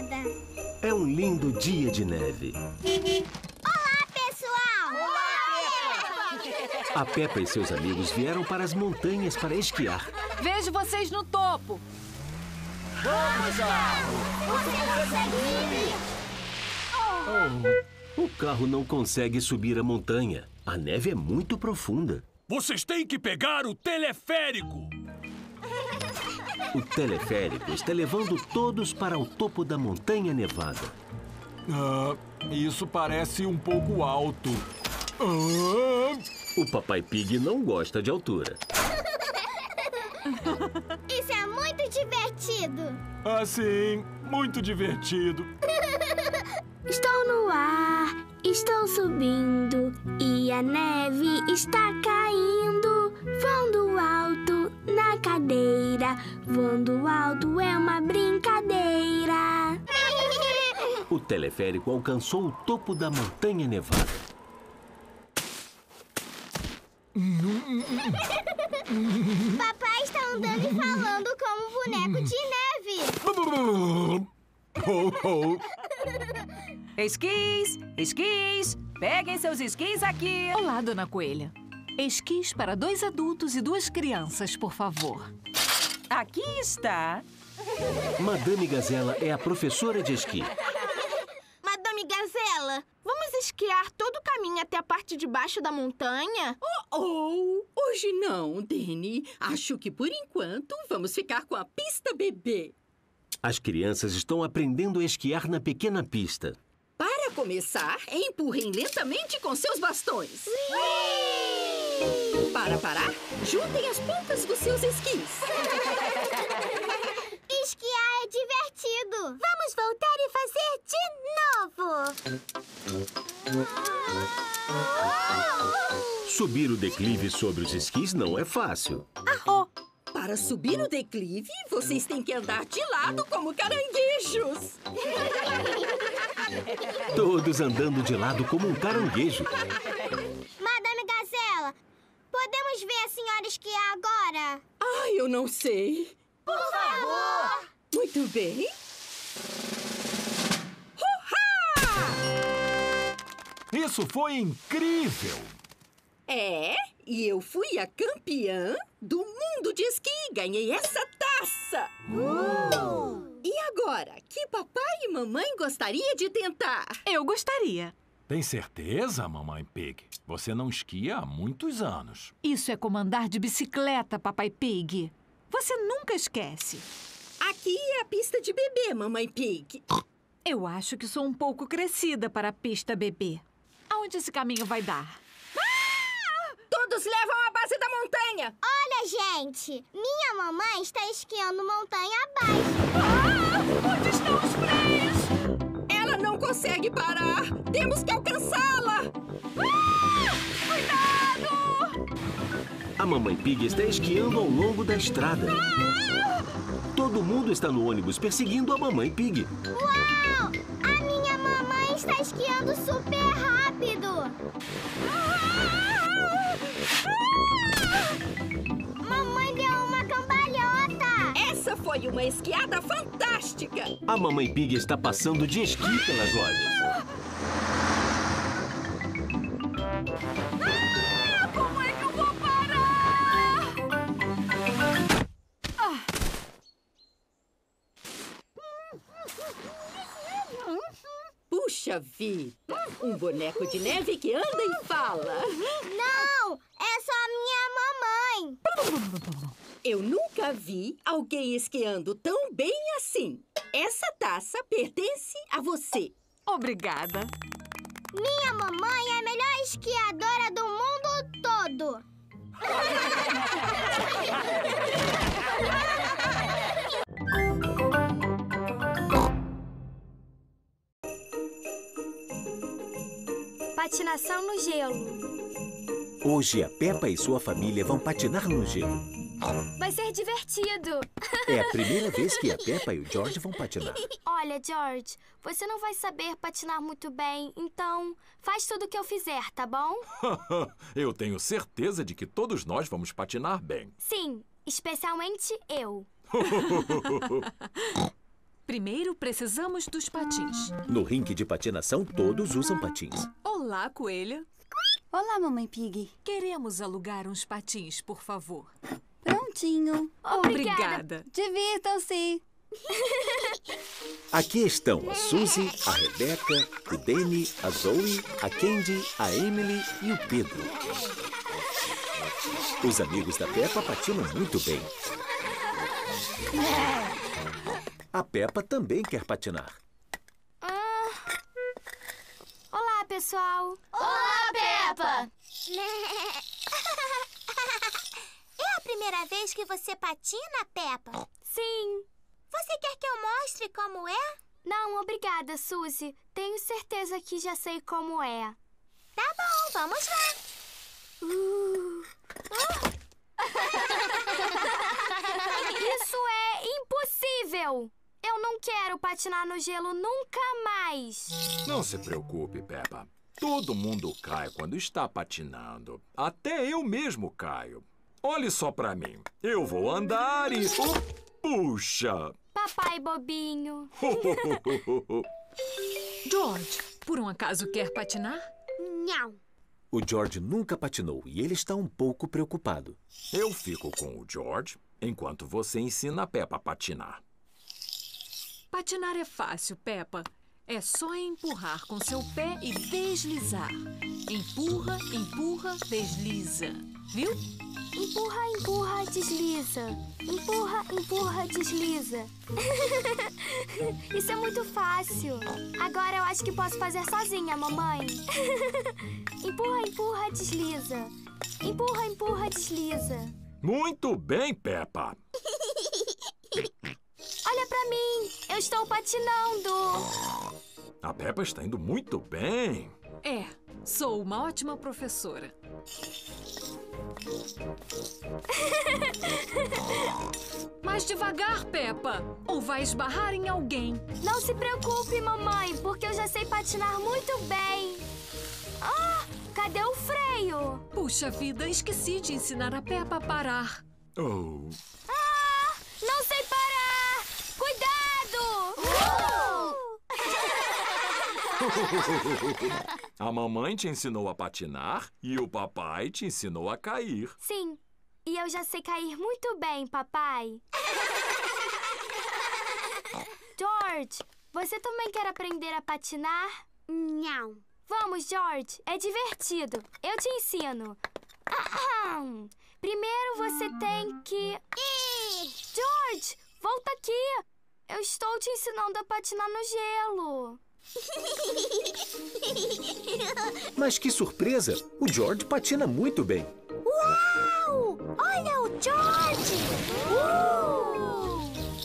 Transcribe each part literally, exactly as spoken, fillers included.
divertida. É um lindo dia de neve. Olá, pessoal! Olá, A Peppa e seus amigos vieram para as montanhas para esquiar. Vejo vocês no topo. Vamos lá! Você consegue ir! Oh, o carro não consegue subir a montanha. A neve é muito profunda. Vocês têm que pegar o teleférico! O teleférico está levando todos para o topo da montanha nevada. Ah, isso parece um pouco alto. Ah. O Papai Pig não gosta de altura. Isso é muito divertido! Ah, sim, muito divertido. Estou no ar, estou subindo e a neve está caindo. Voando alto na cadeira, voando alto é uma brincadeira. O teleférico alcançou o topo da montanha nevada. Papai está andando e falando como um boneco de neve. Oh, oh. Esquis, esquis. Peguem seus esquis aqui. Olá, Dona Coelha. Esquis para dois adultos e duas crianças, por favor. Aqui está. Madame Gazela é a professora de esqui. Madame Gazela, vamos esquiar todo o caminho até a parte de baixo da montanha? Oh, oh, hoje não, Dani. Acho que, por enquanto, vamos ficar com a pista bebê. As crianças estão aprendendo a esquiar na pequena pista. Para começar, empurrem lentamente com seus bastões. Para parar, juntem as pontas dos seus esquis. Esquiar é divertido. Vamos voltar e fazer de novo. Subir o declive sobre os esquis não é fácil. Oh, para subir o declive, vocês têm que andar de lado como caranguejos. Todos andando de lado como um caranguejo. Madame Gazela, podemos ver a senhora esquiar agora? Ai, eu não sei. Por favor! Muito bem. Isso foi incrível! É, e eu fui a campeã do mundo de esqui. Ganhei essa taça. Uh! E agora, que papai e mamãe gostaria de tentar? Eu gostaria. Tem certeza, Mamãe Pig? Você não esquia há muitos anos. Isso é como andar de bicicleta, Papai Pig. Você nunca esquece. Aqui é a pista de bebê, Mamãe Pig. Eu acho que sou um pouco crescida para a pista bebê. Aonde esse caminho vai dar? Ah! Todos levam à base da montanha. Olha, gente, minha mamãe está esquiando montanha abaixo. Ah! Onde estão os freios? Ela não consegue parar. Temos que alcançá-la. Ah! Cuidado! A Mamãe Pig está esquiando ao longo da estrada. Ah! Todo mundo está no ônibus perseguindo a Mamãe Pig. Uau! A minha mamãe está esquiando super rápido. Ah! Mamãe deu uma cambalhota. Essa foi uma esquiada fantástica. A Mamãe Pig está passando de esqui pelas lojas. Ah, como é que eu vou parar? Ah. Puxa vida, um boneco de neve que anda e fala. Não, é só a minha mamãe. Eu nunca vi alguém esquiando tão bem assim. Essa taça pertence a você. Obrigada. Minha mamãe é a melhor esquiadora do mundo todo. Patinação no gelo. Hoje a Peppa e sua família vão patinar no gelo. Vai ser divertido. É a primeira vez que a Peppa e o George vão patinar. Olha, George, você não vai saber patinar muito bem, então faz tudo o que eu fizer, tá bom? Eu tenho certeza de que todos nós vamos patinar bem. Sim, especialmente eu. Primeiro, precisamos dos patins. No rinque de patinação, todos usam patins. Olá, coelha. Olá, mamãe Pig. Queremos alugar uns patins, por favor. Prontinho. Obrigada. Divirtam-se. Aqui estão a Suzy, a Rebeca, o Danny, a Zoe, a Candy, a Emily e o Pedro. Os amigos da Peppa patinam muito bem. A Peppa também quer patinar. Ah. Olá, pessoal. Olá, Peppa! É a primeira vez que você patina, Peppa? Sim. Você quer que eu mostre como é? Não, obrigada, Suzy. Tenho certeza que já sei como é. Tá bom, vamos lá. Uh. Ah. Isso é impossível! Eu não quero patinar no gelo nunca mais. Não se preocupe, Peppa. Todo mundo cai quando está patinando. Até eu mesmo caio. Olhe só pra mim. Eu vou andar e... Oh, puxa! Papai bobinho. George, por um acaso quer patinar? Não. O George nunca patinou e ele está um pouco preocupado. Eu fico com o George enquanto você ensina a Peppa a patinar. Patinar é fácil, Peppa. É só empurrar com seu pé e deslizar. Empurra, empurra, desliza. Viu? Empurra, empurra, desliza. Empurra, empurra, desliza. Isso é muito fácil. Agora eu acho que posso fazer sozinha, mamãe. Empurra, empurra, desliza. Empurra, empurra, desliza. Muito bem, Peppa. Olha pra mim, eu estou patinando. A Peppa está indo muito bem. É, sou uma ótima professora. Mais devagar, Peppa, ou vai esbarrar em alguém. Não se preocupe, mamãe, porque eu já sei patinar muito bem. Ah, cadê o freio? Puxa vida, esqueci de ensinar a Peppa a parar. Oh. Ah, não sei parar! Cuidado! Uh! A mamãe te ensinou a patinar e o papai te ensinou a cair. Sim, e eu já sei cair muito bem, papai. George, você também quer aprender a patinar? Não. Vamos, George, é divertido. Eu te ensino. Ahem. Primeiro você tem que... George, volta aqui. Eu estou te ensinando a patinar no gelo. Mas que surpresa! O George patina muito bem. Uau! Olha o George! Uh!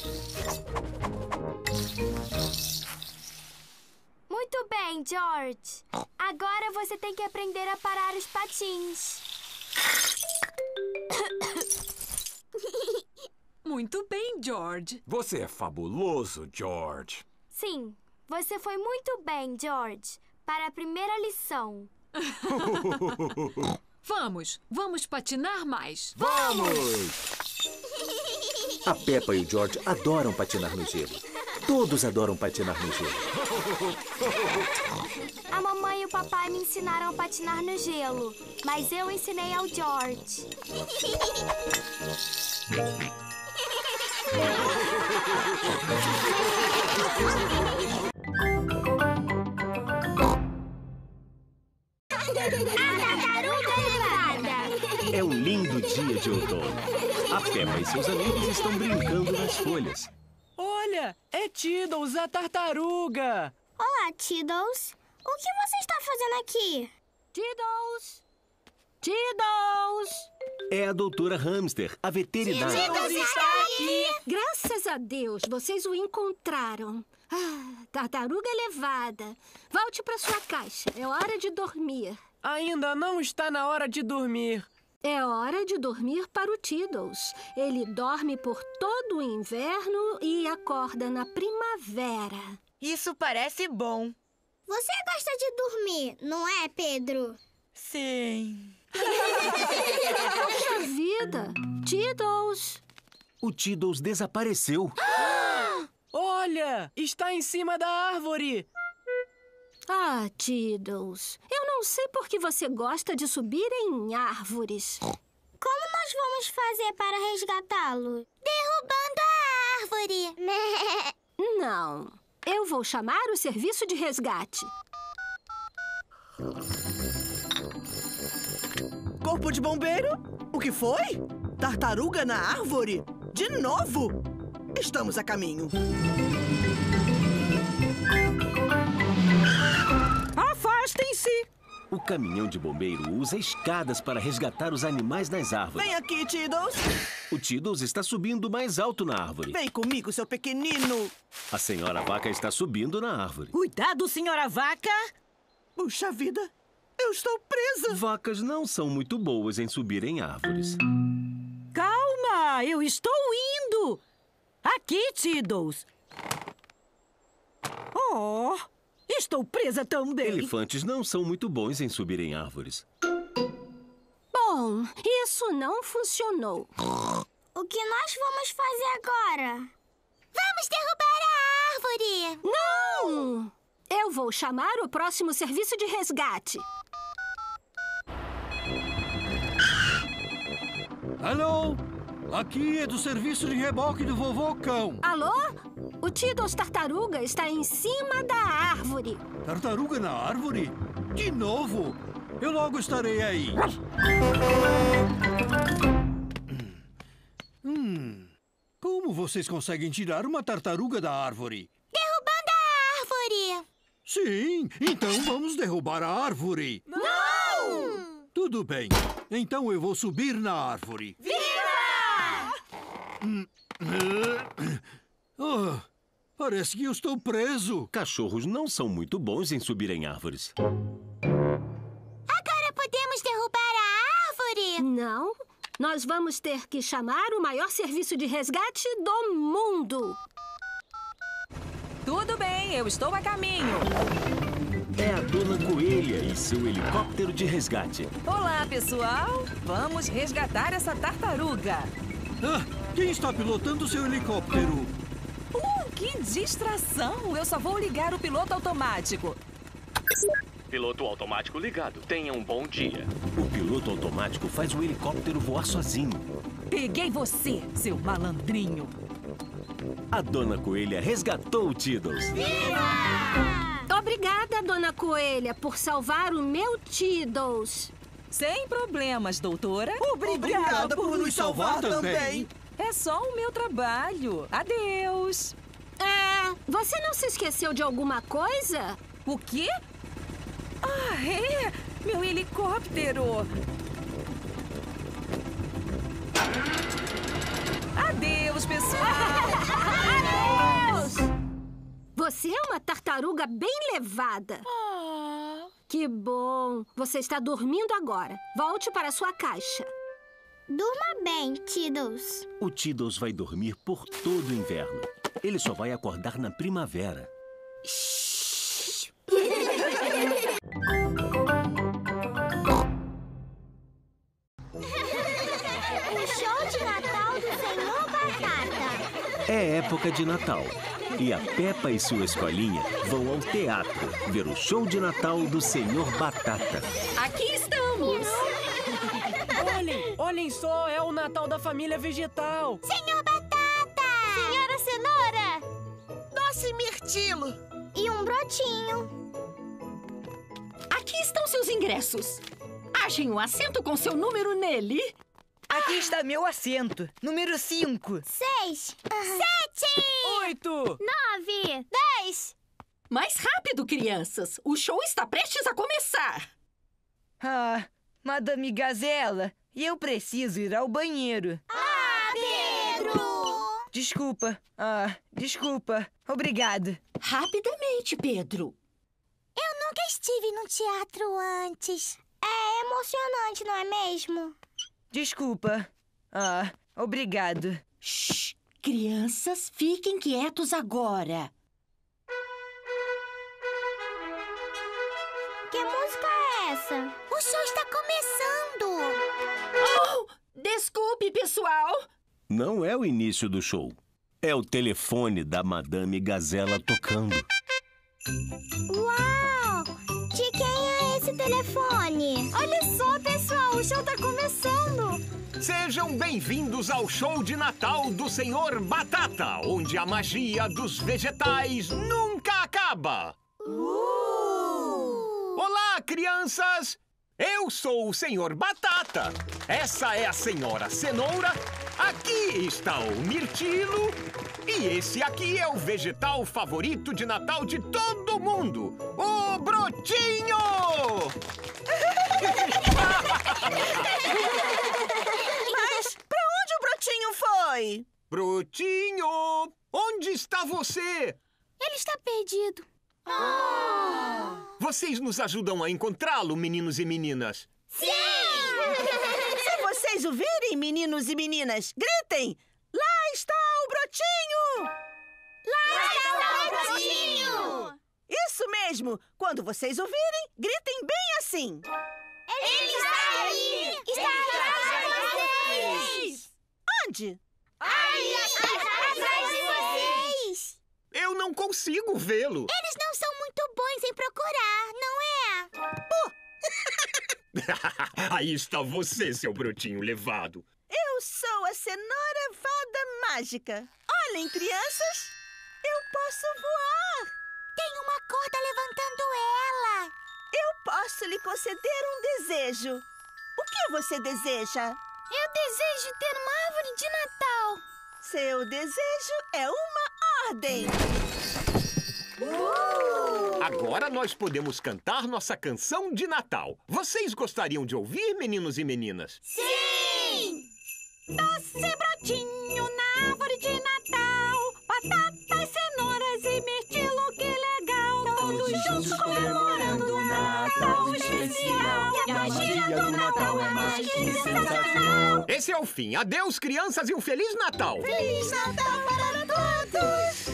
Muito bem, George. Agora você tem que aprender a parar os patins. Muito bem, George. Você é fabuloso, George. Sim, você foi muito bem, George, para a primeira lição. Vamos, vamos patinar mais. Vamos! A Peppa e o George adoram patinar no gelo. Todos adoram patinar no gelo. A mamãe e o papai me ensinaram a patinar no gelo, mas eu ensinei ao George. É um lindo dia de outono. A Peppa e seus amigos estão brincando nas folhas. Olha, é Tiddles, a tartaruga! Olá, Tiddles. O que você está fazendo aqui? Tiddles! Tiddles! É a doutora Hamster, a veterinária. Tiddles está aqui! Graças a Deus, vocês o encontraram. Ah, tartaruga levada. Volte para sua caixa. É hora de dormir. Ainda não está na hora de dormir. É hora de dormir para o Tiddles. Ele dorme por todo o inverno e acorda na primavera. Isso parece bom. Você gosta de dormir, não é, Pedro? Sim. Puxa vida! Tiddles! O Tiddles desapareceu. Olha! Está em cima da árvore! Ah, Tiddles, eu não sei por que você gosta de subir em árvores. Como nós vamos fazer para resgatá-lo? Derrubando a árvore. Não. Eu vou chamar o serviço de resgate. Corpo de bombeiro? O que foi? Tartaruga na árvore? De novo? Estamos a caminho. Afastem-se! O caminhão de bombeiro usa escadas para resgatar os animais nas árvores. Vem aqui, Tiddles. O Tiddles está subindo mais alto na árvore. Vem comigo, seu pequenino. A senhora vaca está subindo na árvore. Cuidado, senhora vaca! Puxa vida, eu estou presa. Vacas não são muito boas em subir em árvores. Calma, eu estou indo. Aqui, Tiddles. Oh, estou presa também. Elefantes não são muito bons em subir em árvores. Bom, isso não funcionou. O que nós vamos fazer agora? Vamos derrubar a árvore! Não! Eu vou chamar o próximo serviço de resgate. Alô? Aqui é do serviço de reboque do vovô Cão. Alô? O Tiddles Tartaruga está em cima da árvore. Tartaruga na árvore? De novo? Eu logo estarei aí. Hum. Como vocês conseguem tirar uma tartaruga da árvore? Derrubando a árvore! Sim, então vamos derrubar a árvore. Não! Tudo bem. Então eu vou subir na árvore. Viva! Hum. Oh, parece que eu estou preso. Cachorros não são muito bons em subir em árvores. Agora podemos derrubar a árvore? Não. Nós vamos ter que chamar o maior serviço de resgate do mundo. Tudo bem, eu estou a caminho. É a Dona Coelha e seu helicóptero de resgate. Olá, pessoal. Vamos resgatar essa tartaruga. Ah, quem está pilotando seu helicóptero? Uh, que distração! Eu só vou ligar o piloto automático. Piloto automático ligado. Tenha um bom dia. O piloto automático faz o helicóptero voar sozinho. Peguei você, seu malandrinho. A Dona Coelha resgatou o Tiddles. Viva! Obrigada, Dona Coelha, por salvar o meu Tiddles. Sem problemas, doutora. Obrigada, Obrigada por, por nos salvar, salvar também. também. É só o meu trabalho. Adeus. É, você não se esqueceu de alguma coisa? O quê? Ah, é! Meu helicóptero! Adeus, pessoal! Adeus! Você é uma tartaruga bem levada. Oh. Que bom! Você está dormindo agora. Volte para sua caixa. Durma bem, Tiddles. O Tiddles vai dormir por todo o inverno. Ele só vai acordar na primavera. Shhh. O show de Natal do Senhor Batata. É época de Natal. E a Peppa e sua escolinha vão ao teatro ver o show de Natal do Senhor Batata. Aqui estamos! Olhem, olhem só, é o Natal da família vegetal. Senhor Batata! Senhora Cenoura! Doce Mirtilo! E um brotinho. Aqui estão seus ingressos. Achem um assento com seu número nele. Aqui está meu assento. Número cinco. Seis. Sete. Oito. Nove. Dez. Mais rápido, crianças. O show está prestes a começar. Ah, Madame Gazela, eu preciso ir ao banheiro. Ah, Pedro! Desculpa. Ah, desculpa. Obrigado. Rapidamente, Pedro. Eu nunca estive num teatro antes. É emocionante, não é mesmo? Desculpa. Ah, obrigado. Shhh! Crianças, fiquem quietos agora. Que música é essa? O show está começando. Oh! Desculpe, pessoal. Não é o início do show. É o telefone da Madame Gazela tocando. Uau! De quem é esse telefone? Olha só, pessoal, o show tá começando. Sejam bem-vindos ao show de Natal do senhor Batata, onde a magia dos vegetais nunca acaba. Uh! Olá, crianças! Eu sou o senhor Batata. Essa é a senhora Cenoura. Aqui está o mirtilo. E esse aqui é o vegetal favorito de Natal de todo mundo, o brotinho! Mas pra onde o brotinho foi? Brotinho, onde está você? Ele está perdido. Ah! Vocês nos ajudam a encontrá-lo, meninos e meninas? Sim! Se vocês o virem, meninos e meninas, gritem! Lá está o brotinho! Lá, Lá está, está o brotinho! Isso mesmo! Quando vocês o virem, gritem bem assim! Ele, Ele está aí! Está atrás de vocês! Onde? Aí, atrás de vocês! Eu não consigo vê-lo! Eles não são muito bons em procurar, não é? Pô! Aí está você, seu brotinho levado! Eu sou a cenoura fada mágica. Olhem, crianças, eu posso voar. Tem uma corda levantando ela. Eu posso lhe conceder um desejo. O que você deseja? Eu desejo ter uma árvore de Natal. Seu desejo é uma ordem. Uh! Agora nós podemos cantar nossa canção de Natal. Vocês gostariam de ouvir, meninos e meninas? Sim! Doce brotinho na árvore de Natal, batatas, cenouras e mirtilo, que legal! Todos juntos comemorando o Natal especial. E a magia do Natal é mais que sensacional. Esse é o fim. Adeus, crianças, e um Feliz Natal! Feliz Natal para todos!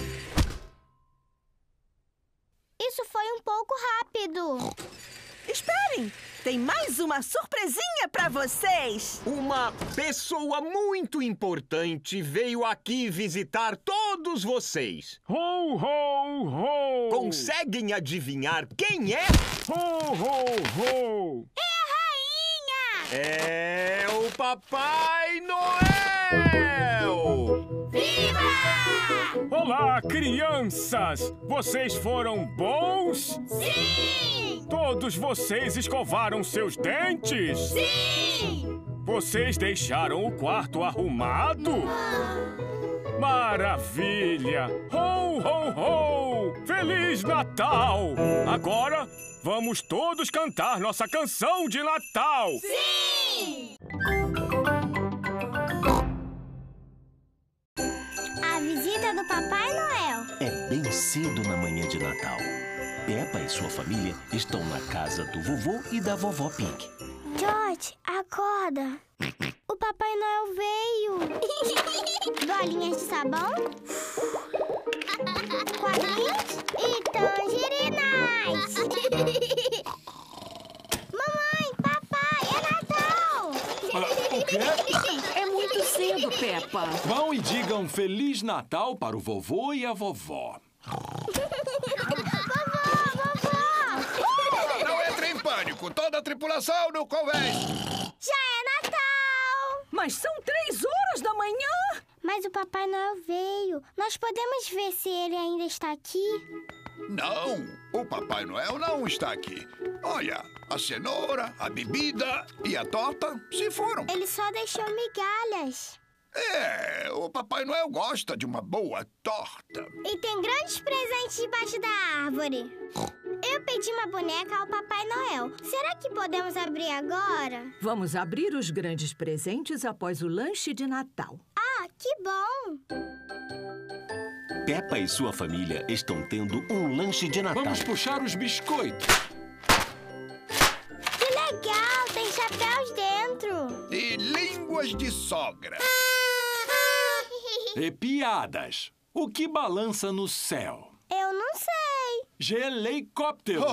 Isso foi um pouco rápido. Esperem! Tem mais uma surpresinha pra vocês! Uma pessoa muito importante veio aqui visitar todos vocês. Ho, ho, ho! Conseguem adivinhar quem é? Ho, ho, ho! É a rainha! É o Papai Noel! Viva! Olá, crianças! Vocês foram bons? Sim! Todos vocês escovaram seus dentes? Sim! Vocês deixaram o quarto arrumado? Maravilha! Ho, ho, ho! Feliz Natal! Agora, vamos todos cantar nossa canção de Natal! Sim! A visita do Papai Noel. É bem cedo na manhã de Natal. Peppa e sua família estão na casa do vovô e da vovó Pink. George, acorda. O Papai Noel veio. Bolinhas de sabão, quadrinhos e tangerinas. Mamãe, papai, é Natal. Ah, o quê? É muito cedo, Peppa. Vão e digam Feliz Natal para o vovô e a vovó. Não entre em pânico. Toda a tripulação no convés. Já é Natal! Mas são três horas da manhã. Mas o Papai Noel veio. Nós podemos ver se ele ainda está aqui? Não, o Papai Noel não está aqui. Olha, a cenoura, a bebida e a torta se foram. Ele só deixou migalhas. É, o Papai Noel gosta de uma boa torta. E tem grandes presentes debaixo da árvore. Eu pedi uma boneca ao Papai Noel. Será que podemos abrir agora? Vamos abrir os grandes presentes após o lanche de Natal. Ah, que bom! Peppa e sua família estão tendo um lanche de Natal. Vamos puxar os biscoitos. Que legal! Tem chapéus dentro. E línguas de sogra. E piadas. O que balança no céu? Eu não sei. Gelecóptero.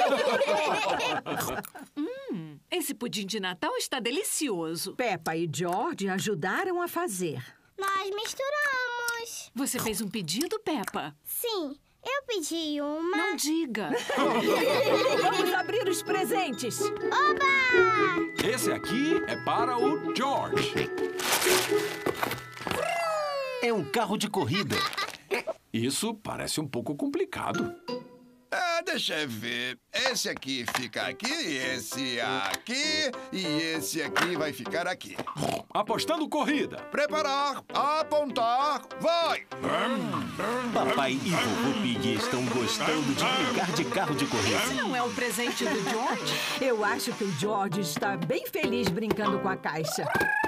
hum, esse pudim de Natal está delicioso. Peppa e George ajudaram a fazer. Nós misturamos. Vamos! Você fez um pedido, Peppa? Sim, eu pedi uma... Não diga! Vamos abrir os presentes! Oba! Esse aqui é para o George. É um carro de corrida. Isso parece um pouco complicado. Ah, deixa eu ver. Esse aqui fica aqui, esse aqui e esse aqui vai ficar aqui. Apostando corrida. Preparar, apontar, vai! Papai e Vovô Pig estão gostando de brincar de carro de corrida. Esse não é um presente do George? Eu acho que o George está bem feliz brincando com a caixa.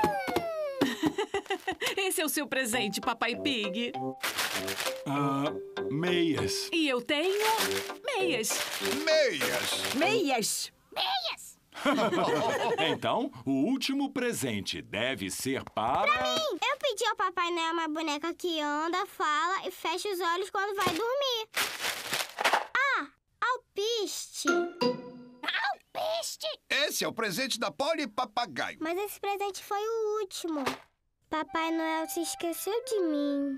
Esse é o seu presente, Papai Pig. Ah, meias. E eu tenho meias. Meias. Meias. Meias. Então, o último presente deve ser para... Pra mim! Eu pedi ao Papai Noel uma boneca que anda, fala e fecha os olhos quando vai dormir. Ah, alpiste. Alpiste! Esse é o presente da Polly Papagaio. Mas esse presente foi o último. Papai Noel se esqueceu de mim.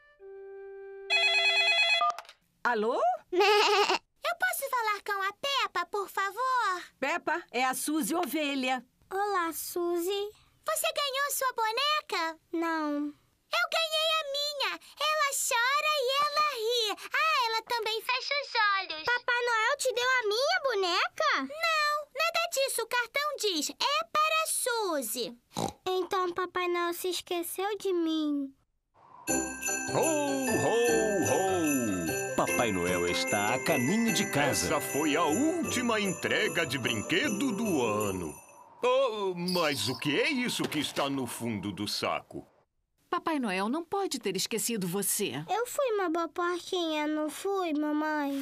Alô? Eu posso falar com a Peppa, por favor? Peppa, é a Suzy Ovelha. Olá, Suzy. Você ganhou sua boneca? Não. Eu ganhei a minha. Ela chora e ela ri. Ah, ela também fecha os olhos. Papai Noel te deu a minha boneca? Não, nada disso. O cartão diz, é para a Suzy. Então Papai Noel se esqueceu de mim. Ho, ho, ho! Papai Noel está a caminho de casa. Essa foi a última entrega de brinquedo do ano. Oh, mas o que é isso que está no fundo do saco? Papai Noel não pode ter esquecido você. Eu fui uma boa porquinha, não fui, mamãe?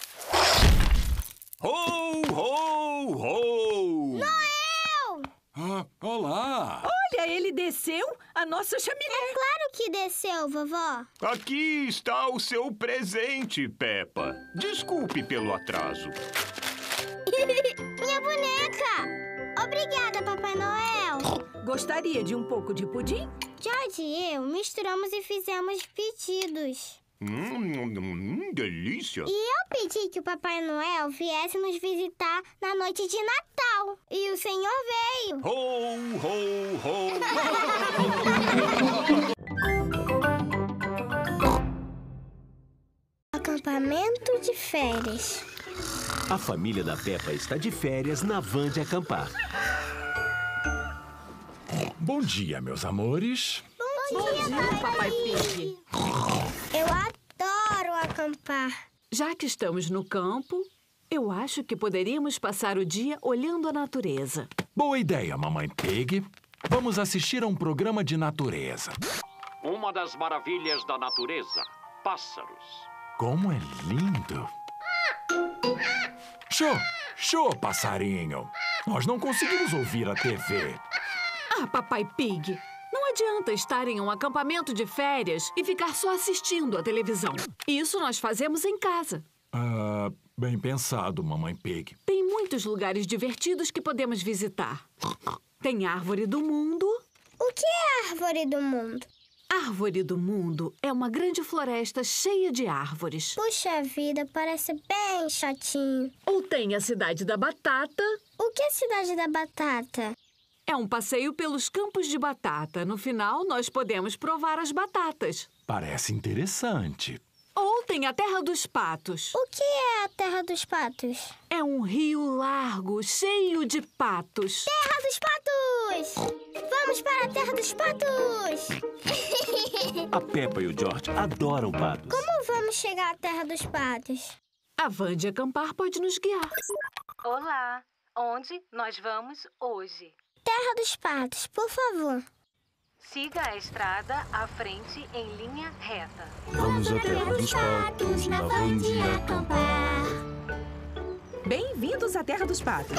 Ho, ho, ho! Noel! Ah, olá! Olha, ele desceu a nossa chaminé. É claro que desceu, vovó. Aqui está o seu presente, Peppa. Desculpe pelo atraso. Minha boneca! Obrigada, Papai Noel. Gostaria de um pouco de pudim? George e eu misturamos e fizemos pedidos. Hum, hum, delícia! E eu pedi que o Papai Noel viesse nos visitar na noite de Natal. E o Senhor veio. Ho, ho, ho! Acampamento de férias. A família da Peppa está de férias na van de acampar. Bom dia, meus amores. Bom, Bom dia, dia Papai Pig. Eu adoro acampar. Já que estamos no campo, eu acho que poderíamos passar o dia olhando a natureza. Boa ideia, Mamãe Pig. Vamos assistir a um programa de natureza. Uma das maravilhas da natureza, pássaros. Como é lindo! Show! Show, passarinho! Nós não conseguimos ouvir a T V. Ah, Papai Pig, não adianta estar em um acampamento de férias e ficar só assistindo à televisão. Isso nós fazemos em casa. Ah, bem pensado, Mamãe Pig. Tem muitos lugares divertidos que podemos visitar. Tem Árvore do Mundo. O que é Árvore do Mundo? Árvore do Mundo é uma grande floresta cheia de árvores. Puxa vida, parece bem chatinho. Ou tem a Cidade da Batata. O que é Cidade da Batata? É um passeio pelos campos de batata. No final, nós podemos provar as batatas. Parece interessante. Ou tem a Terra dos Patos. O que é a Terra dos Patos? É um rio largo, cheio de patos. Terra dos Patos! Vamos para a Terra dos Patos! A Peppa e o George adoram patos. Como vamos chegar à Terra dos Patos? A van de acampar pode nos guiar. Olá! Onde nós vamos hoje? Terra dos Patos, por favor. Siga a estrada à frente em linha reta. Vamos à Terra dos Patos, na van de acampar. Bem-vindos à Terra dos Patos.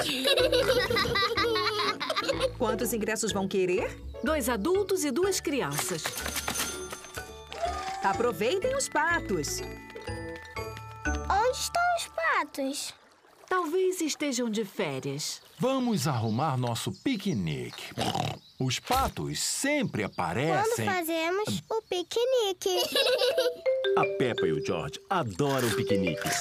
Quantos ingressos vão querer? Dois adultos e duas crianças. Aproveitem os patos. Onde estão os patos? Talvez estejam de férias. Vamos arrumar nosso piquenique. Os patos sempre aparecem... Quando fazemos o piquenique. A Peppa e o George adoram piqueniques.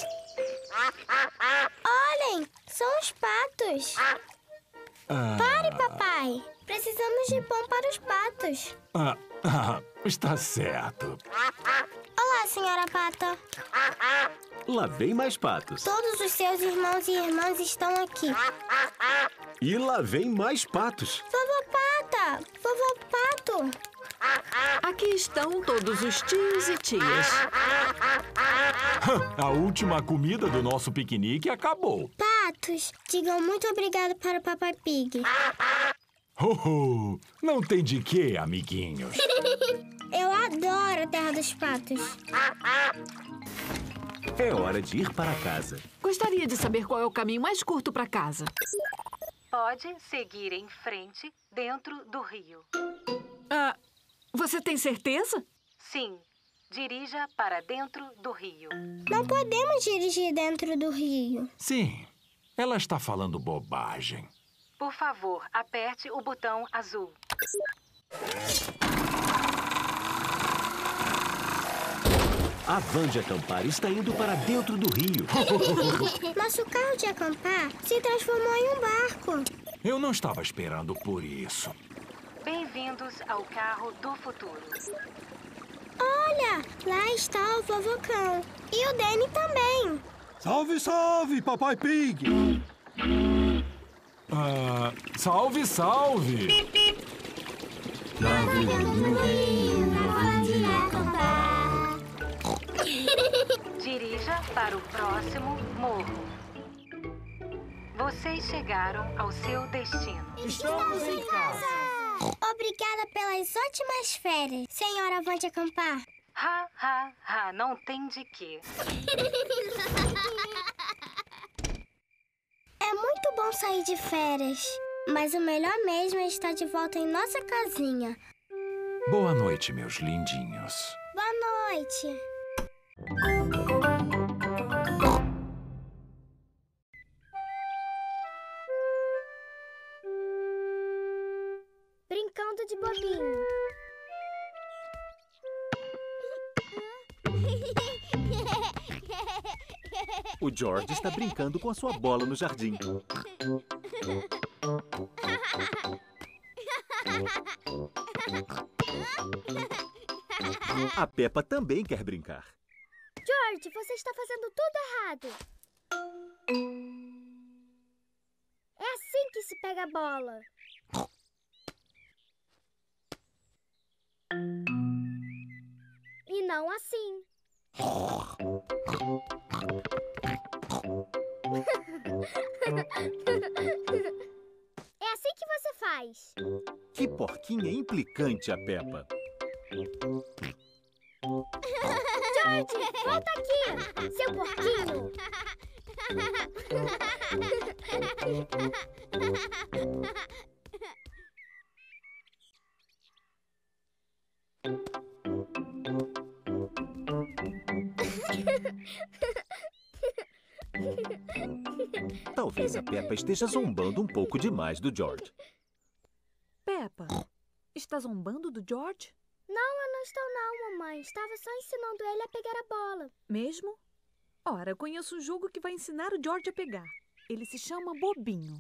Olhem, são os patos. Ah, Pare, papai. Precisamos de pão para os patos. ah, ah, está certo. Olá, senhora Pata. Lá vem mais patos. Todos os seus irmãos e irmãs estão aqui. E lá vem mais patos. Vovó Pata! Vovó Pato! Aqui estão todos os tios e tias. A última comida do nosso piquenique acabou. Patos, digam muito obrigado para o Papai Pig. Oh, oh, não tem de quê, amiguinhos. Eu adoro a Terra dos Patos. É hora de ir para casa. Gostaria de saber qual é o caminho mais curto para casa. Pode seguir em frente dentro do rio. Ah, você tem certeza? Sim, dirija para dentro do rio. Não podemos dirigir dentro do rio. Sim, ela está falando bobagem. Por favor, aperte o botão azul. A van de acampar está indo para dentro do rio. Nosso carro de acampar se transformou em um barco. Eu não estava esperando por isso. Bem-vindos ao carro do futuro. Olha, lá está o vovô cão. E o Danny também. Salve, salve, Papai Pig! Ah, salve, salve! Navegando no rio, na van de acampar. Dirija para o próximo morro. Vocês chegaram ao seu destino. Estamos em casa! Obrigada pelas ótimas férias, senhora van de acampar. Ha, ha, ha, não tem de quê. É muito bom sair de férias, mas o melhor mesmo é estar de volta em nossa casinha. Boa noite, meus lindinhos. Boa noite. Brincando de bobinho. O George está brincando com a sua bola no jardim. A Peppa também quer brincar. George, você está fazendo tudo errado. É assim que se pega a bola. E não assim. É assim que você faz. Que porquinha implicante a Peppa. George, volta aqui, seu porquinho. Talvez a Peppa esteja zombando um pouco demais do George. Peppa, está zombando do George? Não, eu não estou não, mamãe. Estava só ensinando ele a pegar a bola. Mesmo? Ora, eu conheço um jogo que vai ensinar o George a pegar. Ele se chama Bobinho.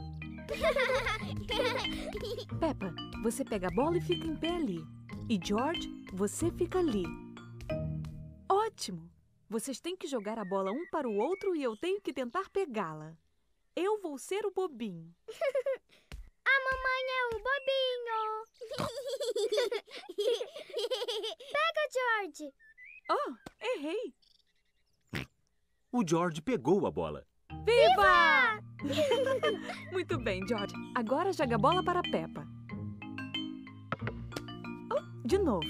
Peppa, você pega a bola e fica em pé ali. E George, você fica ali. Ótimo! Vocês têm que jogar a bola um para o outro e eu tenho que tentar pegá-la. Eu vou ser o Bobinho. A mamãe é o Bobinho. Pega, George. Oh, errei. O George pegou a bola. Viva! Muito bem, George. Agora joga a bola para a Peppa. Oh, de novo.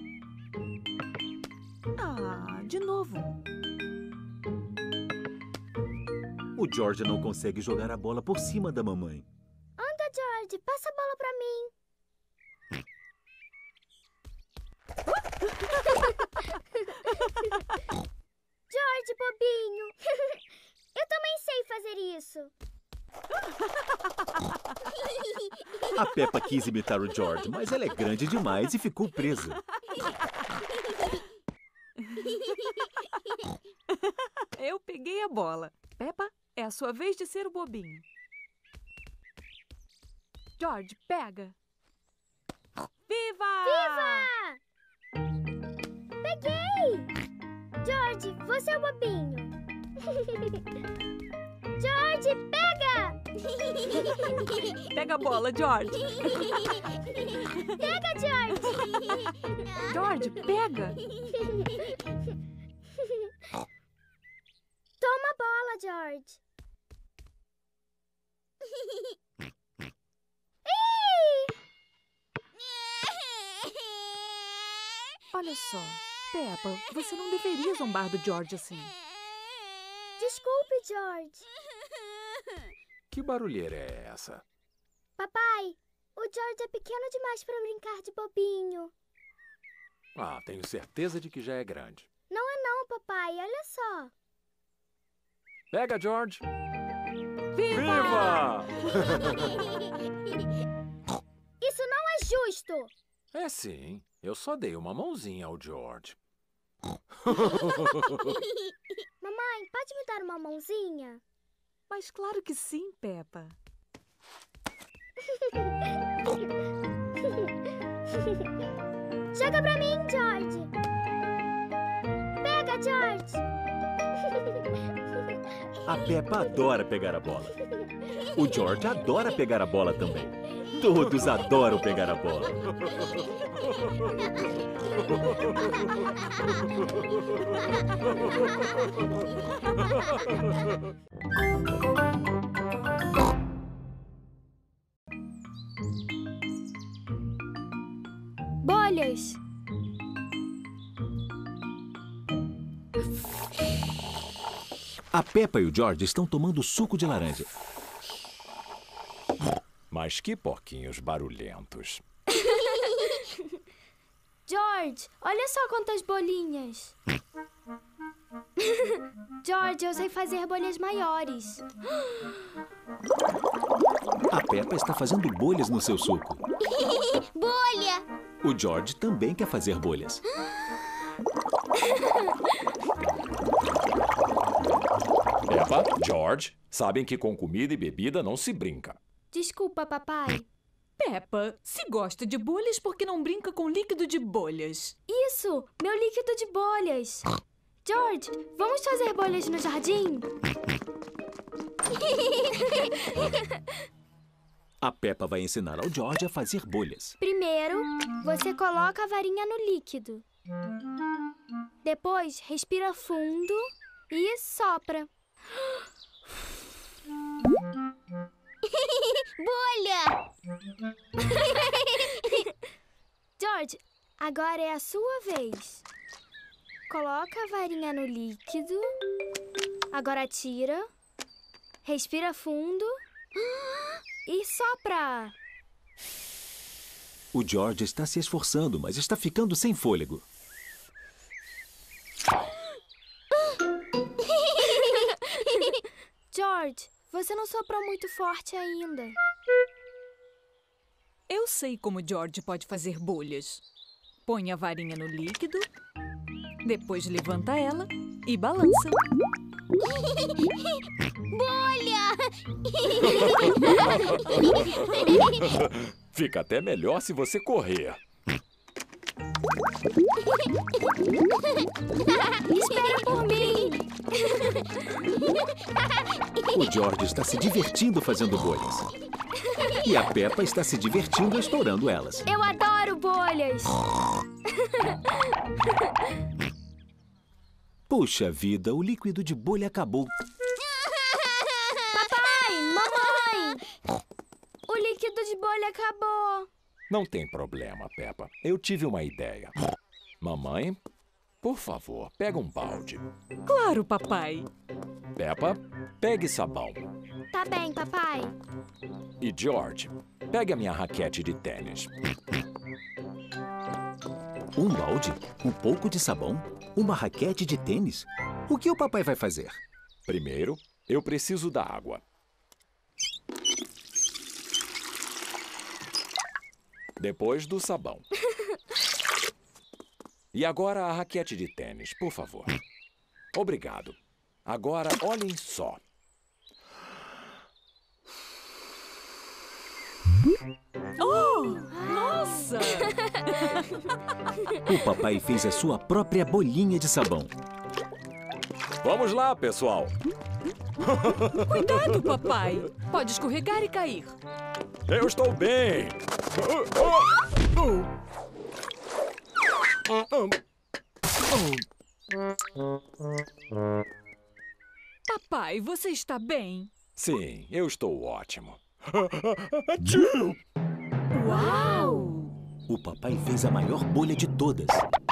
Ah, de novo. O George não consegue jogar a bola por cima da mamãe. Anda, George. Passa a bola para mim. George, bobinho. Eu também sei fazer A Peppa quis imitar o George, mas ela é grande demais e ficou presa. Eu peguei a bola. Peppa, é a sua vez de ser o bobinho. George, pega. Viva! Viva! Peguei! George, você é o bobinho. George, pega! Pega a bola, George. Pega, George! George, pega! Toma a bola, George. Olha só, Peppa, você não deveria zombar do George assim. Desculpe, George. Que barulheira é essa? Papai, o George é pequeno demais para brincar de bobinho. Ah, tenho certeza de que já é grande. Não é não, papai. Olha só. Pega, George. Viva! Isso não é justo. É sim. Eu só dei uma mãozinha ao George. Mamãe, pode me dar uma mãozinha? Mas claro que sim, Peppa. Joga pra mim, George. Pega, George. A Peppa adora pegar a bola. O George adora pegar a bola também. Todos adoram pegar a bola. Bolhas. A Peppa e o George estão tomando suco de laranja. Mas que porquinhos barulhentos. George, olha só quantas bolinhas. George, eu sei fazer bolhas maiores. A Peppa está fazendo bolhas no seu suco. Bolha! O George também quer fazer bolhas. Peppa, George, sabem que com comida e bebida não se brinca. Desculpa, papai. Peppa, se gosta de bolhas, por que não brinca com líquido de bolhas? Isso, meu líquido de bolhas. George, vamos fazer bolhas no jardim? A Peppa vai ensinar ao George a fazer bolhas. Primeiro, você coloca a varinha no líquido. Depois, respira fundo e sopra. Bolha! George, agora é a sua vez. Coloca a varinha no líquido. Agora tira. Respira fundo. E sopra. O George está se esforçando, mas está ficando sem fôlego. George, você não soprou muito forte ainda. Eu sei como George pode fazer bolhas. Põe a varinha no líquido, depois levanta ela e balança. Bolha! Fica até melhor se você correr. Espera por mim! O George está se divertindo fazendo bolhas. E a Peppa está se divertindo estourando elas. Eu adoro bolhas! Puxa vida, o líquido de bolha acabou. Papai! Mamãe! O líquido de bolha acabou. Não tem problema, Peppa. Eu tive uma ideia. Mamãe, por favor, pega um balde. Claro, papai. Peppa, pegue sabão. Tá bem, papai. E George, pegue a minha raquete de tênis. Um balde, um pouco de sabão, uma raquete de tênis. O que o papai vai fazer? Primeiro, eu preciso da água. Depois do sabão. E agora a raquete de tênis, por favor. Obrigado. Agora, olhem só. Oh, nossa! O papai fez a sua própria bolinha de sabão. Vamos lá, pessoal. Cuidado, papai. Pode escorregar e cair. Eu estou bem. Papai, você está bem? Sim, eu estou ótimo. Uau! O papai fez a maior bolha de todas.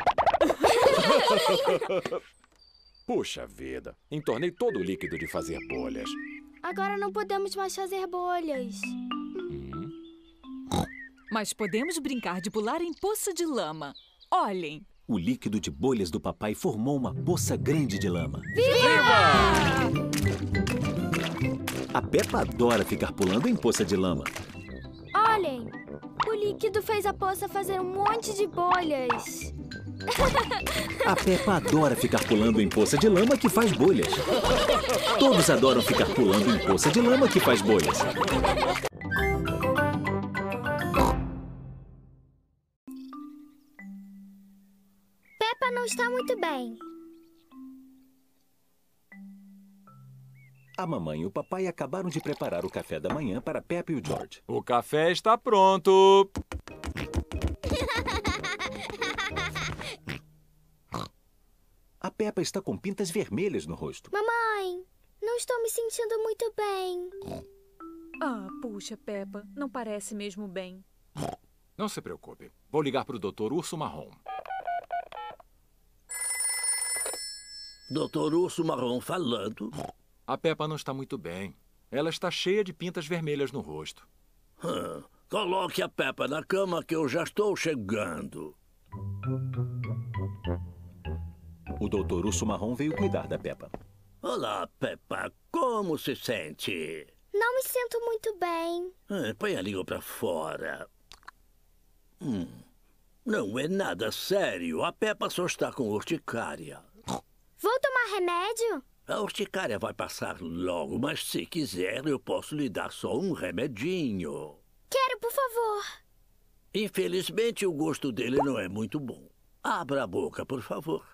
Puxa vida, entornei todo o líquido de fazer bolhas. Agora não podemos mais fazer bolhas. Hum? Mas podemos brincar de pular em poça de lama. Olhem! O líquido de bolhas do papai formou uma poça grande de lama. Viva! A Peppa adora ficar pulando em poça de lama. Olhem! O líquido fez a poça fazer um monte de bolhas. A Peppa adora ficar pulando em poça de lama que faz bolhas. Todos adoram ficar pulando em poça de lama que faz bolhas. Peppa não está muito bem. A mamãe e o papai acabaram de preparar o café da manhã para Peppa e o George. O café está pronto. A Peppa está com pintas vermelhas no rosto. Mamãe, não estou me sentindo muito bem. Ah, puxa, Peppa, não parece mesmo bem. Não se preocupe. Vou ligar para o doutor Urso Marrom. doutor Urso Marrom falando. A Peppa não está muito bem. Ela está cheia de pintas vermelhas no rosto. Hum, coloque a Peppa na cama que eu já estou chegando. O doutor Urso Marrom veio cuidar da Peppa. Olá, Peppa. Como se sente? Não me sinto muito bem. Ah, põe a língua para fora. Hum, não é nada sério. A Peppa só está com urticária. Vou tomar remédio? A urticária vai passar logo, mas se quiser, eu posso lhe dar só um remedinho. Quero, por favor. Infelizmente, o gosto dele não é muito bom. Abra a boca, por favor.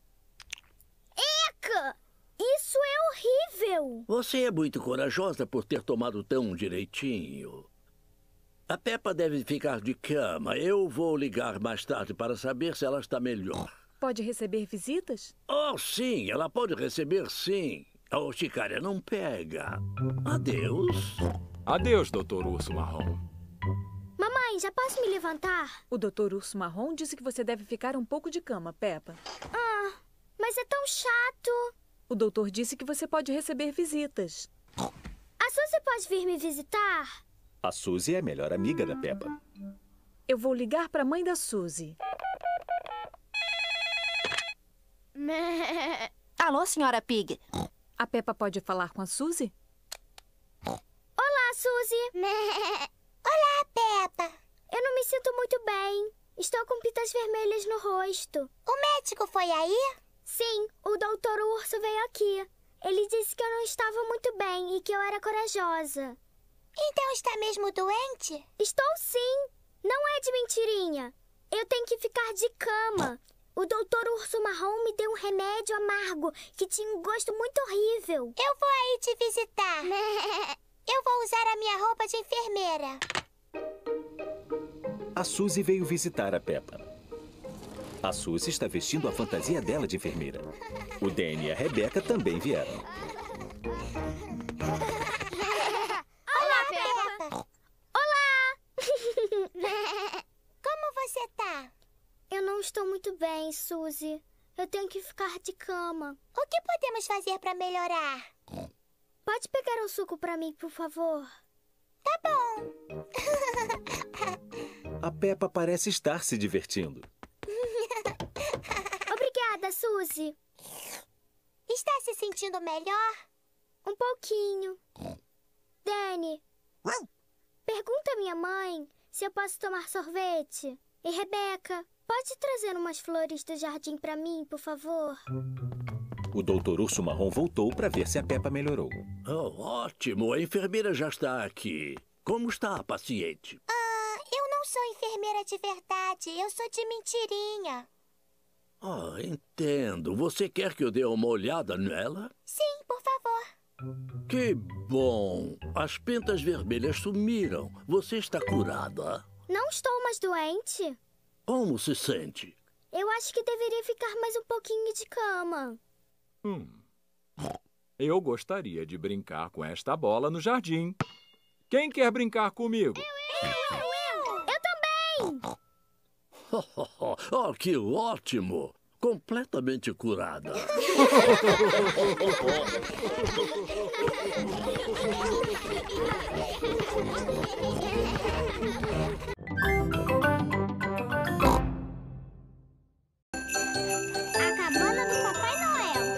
Eca! Isso é horrível! Você é muito corajosa por ter tomado tão direitinho. A Peppa deve ficar de cama. Eu vou ligar mais tarde para saber se ela está melhor. Pode receber visitas? Oh, sim, ela pode receber, sim. A urticária não pega. Adeus. Adeus, doutor Urso Marrom. Mamãe, já posso me levantar? O doutor Urso Marrom disse que você deve ficar um pouco de cama, Peppa. Ah, mas é tão chato. O doutor disse que você pode receber visitas. A Suzy pode vir me visitar? A Suzy é a melhor amiga da Peppa. Eu vou ligar para a mãe da Suzy. Alô, senhora Pig. A Peppa pode falar com a Suzy? Olá, Suzy. Olá, Peppa. Eu não me sinto muito bem. Estou com pintas vermelhas no rosto. O médico foi aí? Sim, o doutor Urso veio aqui. Ele disse que eu não estava muito bem e que eu era corajosa. Então está mesmo doente? Estou sim. Não é de mentirinha. Eu tenho que ficar de cama. O doutor Urso Marrom me deu um remédio amargo que tinha um gosto muito horrível. Eu vou aí te visitar. Eu vou usar a minha roupa de enfermeira. A Suzy veio visitar a Peppa. A Suzy está vestindo a fantasia dela de enfermeira. O Danny e a Rebecca também vieram. Olá, Peppa. Olá. Como você tá? Eu não estou muito bem, Suzy. Eu tenho que ficar de cama. O que podemos fazer para melhorar? Pode pegar um suco para mim, por favor? Tá bom. A Peppa parece estar se divertindo. Obrigada, Suzy. Está se sentindo melhor? Um pouquinho. Danny, pergunta à minha mãe se eu posso tomar sorvete. E Rebeca, pode trazer umas flores do jardim pra mim, por favor? O doutor Urso Marrom voltou para ver se a Peppa melhorou. Oh, ótimo, a enfermeira já está aqui. Como está a paciente? Ah, eu não sou enfermeira de verdade, eu sou de mentirinha. Ah, entendo. Você quer que eu dê uma olhada nela? Sim, por favor. Que bom! As pintas vermelhas sumiram. Você está curada. Não estou mais doente. Como se sente? Eu acho que deveria ficar mais um pouquinho de cama. Hum. Eu gostaria de brincar com esta bola no jardim. Quem quer brincar comigo? Eu, eu, eu, eu! Eu também! Oh, que ótimo! Completamente curada. A cabana do Papai Noel.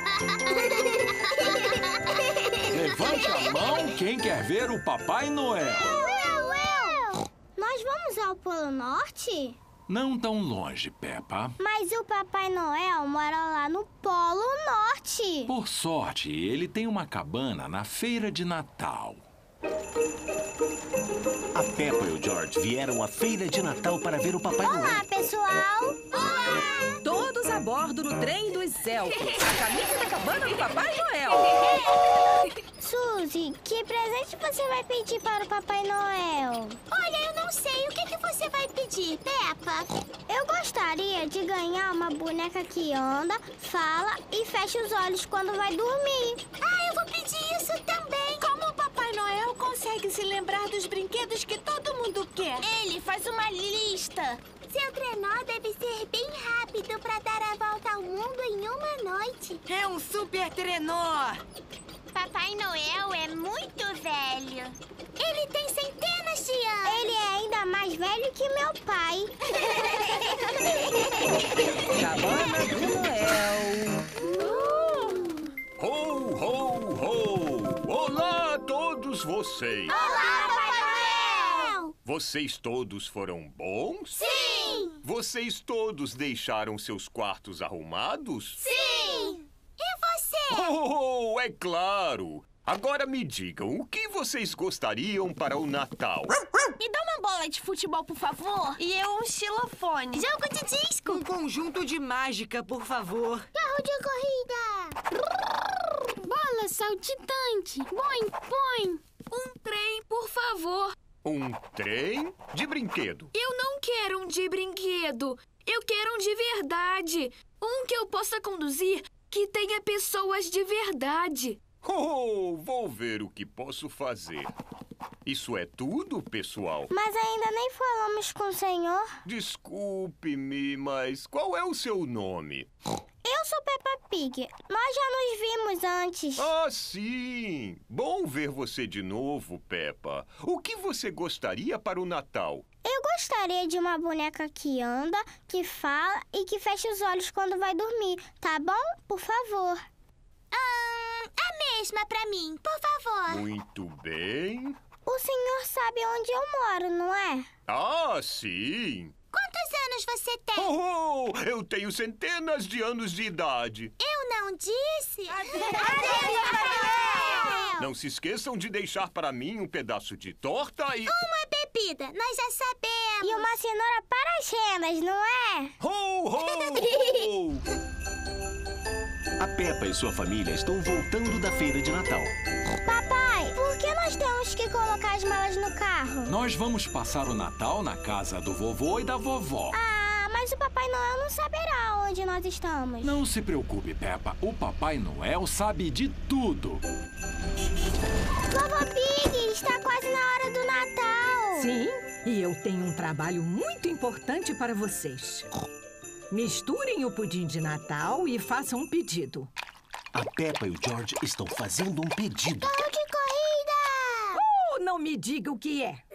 Levante a mão quem quer ver o Papai Noel. Eu, eu, eu! Nós vamos ao Polo Norte? Não tão longe, Peppa. Mas o Papai Noel mora lá no Polo Norte. Por sorte, ele tem uma cabana na feira de Natal. A Peppa e o George vieram à feira de Natal para ver o Papai Noel. Olá, pessoal! Olá! Todos a bordo do trem dos elfos. A caminho da cabana do Papai Noel. Suzy, que presente você vai pedir para o Papai Noel? Olha, eu não sei. O que, que você vai pedir, Peppa? Eu gostaria de ganhar uma boneca que anda, fala e fecha os olhos quando vai dormir. Ah, eu vou pedir isso também. Como o Papai Noel consegue se lembrar dos brinquedos que todo mundo quer? Ele faz uma lista. Seu trenó deve ser bem rápido para dar a volta ao mundo em uma noite. É um super trenó. Papai Noel é muito velho. Ele tem centenas de anos. Ele é ainda mais velho que meu pai. Cabana do Uh! Noel. Ho, ho, ho! Olá a todos vocês! Olá, Papai Noel! Vocês todos foram bons? Sim! Vocês todos deixaram seus quartos arrumados? Sim! E você? Oh, é claro! Agora me digam, o que vocês gostariam para o Natal? Me dá uma bola de futebol, por favor. E eu um xilofone. Jogo de disco. Um conjunto de mágica, por favor. Carro de corrida. Bola saltitante. Boing, boing. Um trem, por favor. Um trem de brinquedo. Eu não quero um de brinquedo. Eu quero um de verdade. Um que eu possa conduzir que tenha pessoas de verdade. Oh, vou ver o que posso fazer. Isso é tudo, pessoal? Mas ainda nem falamos com o senhor. Desculpe-me, mas qual é o seu nome? Eu sou Peppa Pig. Nós já nos vimos antes. Ah, sim! Bom ver você de novo, Peppa. O que você gostaria para o Natal? Eu gostaria de uma boneca que anda, que fala e que fecha os olhos quando vai dormir. Tá bom? Por favor. Hum, a mesma pra mim, por favor. Muito bem. O senhor sabe onde eu moro, não é? Ah, sim! Quantos anos você tem? Oh, oh, eu tenho centenas de anos de idade. Eu não disse? Não se esqueçam de deixar para mim um pedaço de torta e... Uma bebida, nós já sabemos. E uma cenoura para as renas, não é? Ho, ho, ho! A Peppa e sua família estão voltando da feira de Natal. Papai, por que nós temos que colocar as malas no carro? Nós vamos passar o Natal na casa do vovô e da vovó. Ah, mas o Papai Noel não saberá onde nós estamos. Não se preocupe, Peppa. O Papai Noel sabe de tudo. Vovó Pig, está quase na hora do Natal. Sim, e eu tenho um trabalho muito importante para vocês. Misturem o pudim de Natal e façam um pedido. A Peppa e o George estão fazendo um pedido. Carro de corrida! Oh, não me diga o que é.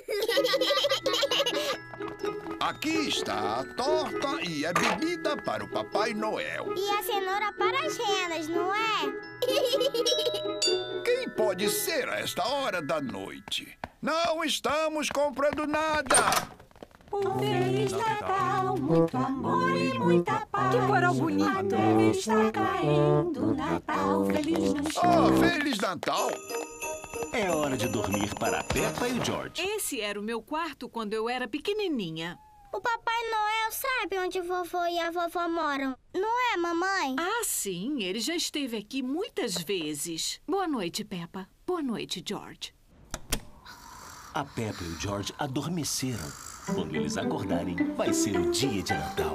Aqui está a torta e a bebida para o Papai Noel. E a cenoura para as renas, não é? Quem pode ser a esta hora da noite? Não estamos comprando nada. Um Feliz Natal, muito amor e muita paz. Que coral bonito. A neve está caindo, Natal, Feliz Natal. Oh, Feliz Natal. É hora de dormir para a Peppa e o George. Esse era o meu quarto quando eu era pequenininha. O Papai Noel sabe onde o vovô e a vovó moram, não é, mamãe? Ah, sim, ele já esteve aqui muitas vezes. Boa noite, Peppa. Boa noite, George. A Peppa e o George adormeceram. Quando eles acordarem, vai ser o dia de Natal.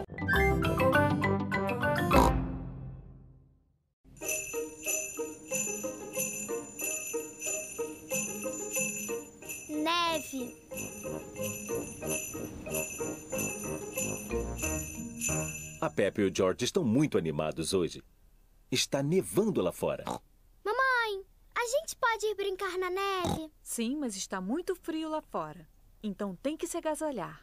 Neve. A Peppa e o George estão muito animados hoje. Está nevando lá fora. Mamãe, a gente pode ir brincar na neve? Sim, mas está muito frio lá fora. Então tem que se agasalhar.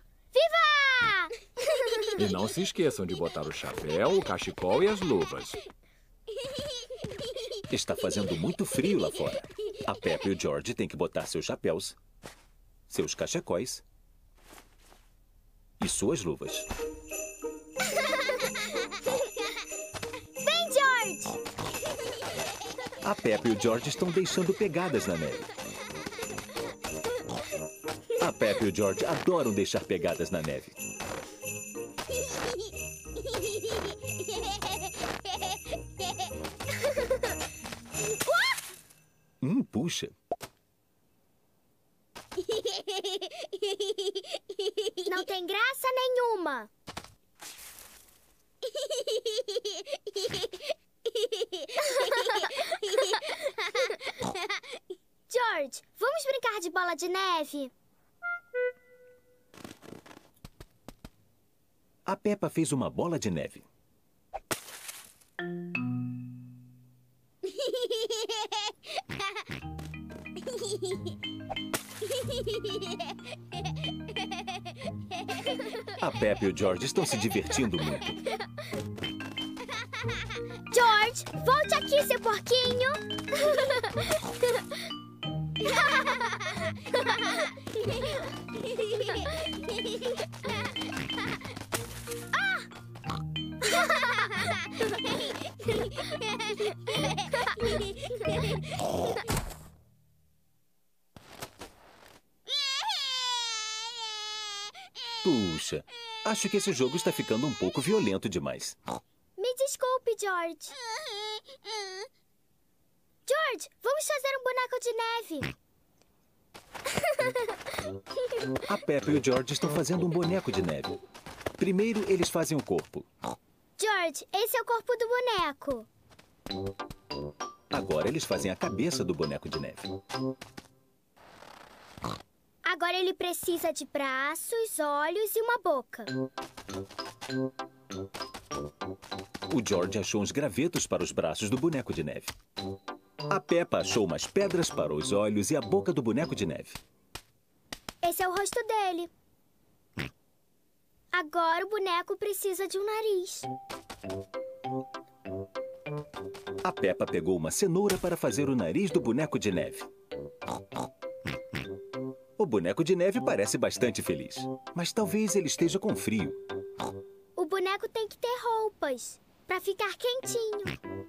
Viva! E não se esqueçam de botar o chapéu, o cachecol e as luvas. Está fazendo muito frio lá fora. A Peppa e o George têm que botar seus chapéus, seus cachecóis e suas luvas. Vem, George! A Peppa e o George estão deixando pegadas na neve. A Peppa e o George adoram deixar pegadas na neve. Hum, puxa. Não tem graça nenhuma. George, vamos brincar de bola de neve? A Peppa fez uma bola de neve. A Peppa e o George estão se divertindo muito. George, volte aqui, seu porquinho. Puxa, acho que esse jogo está ficando um pouco violento demais. Me desculpe, George. George, vamos fazer um boneco de neve. A Peppa e o George estão fazendo um boneco de neve. Primeiro, eles fazem o corpo. George, esse é o corpo do boneco. Agora eles fazem a cabeça do boneco de neve. Agora ele precisa de braços, olhos e uma boca. O George achou uns gravetos para os braços do boneco de neve. A Peppa achou umas pedras para os olhos e a boca do boneco de neve. Esse é o rosto dele. Agora o boneco precisa de um nariz. A Peppa pegou uma cenoura para fazer o nariz do boneco de neve. O boneco de neve parece bastante feliz, mas talvez ele esteja com frio. O boneco tem que ter roupas para ficar quentinho.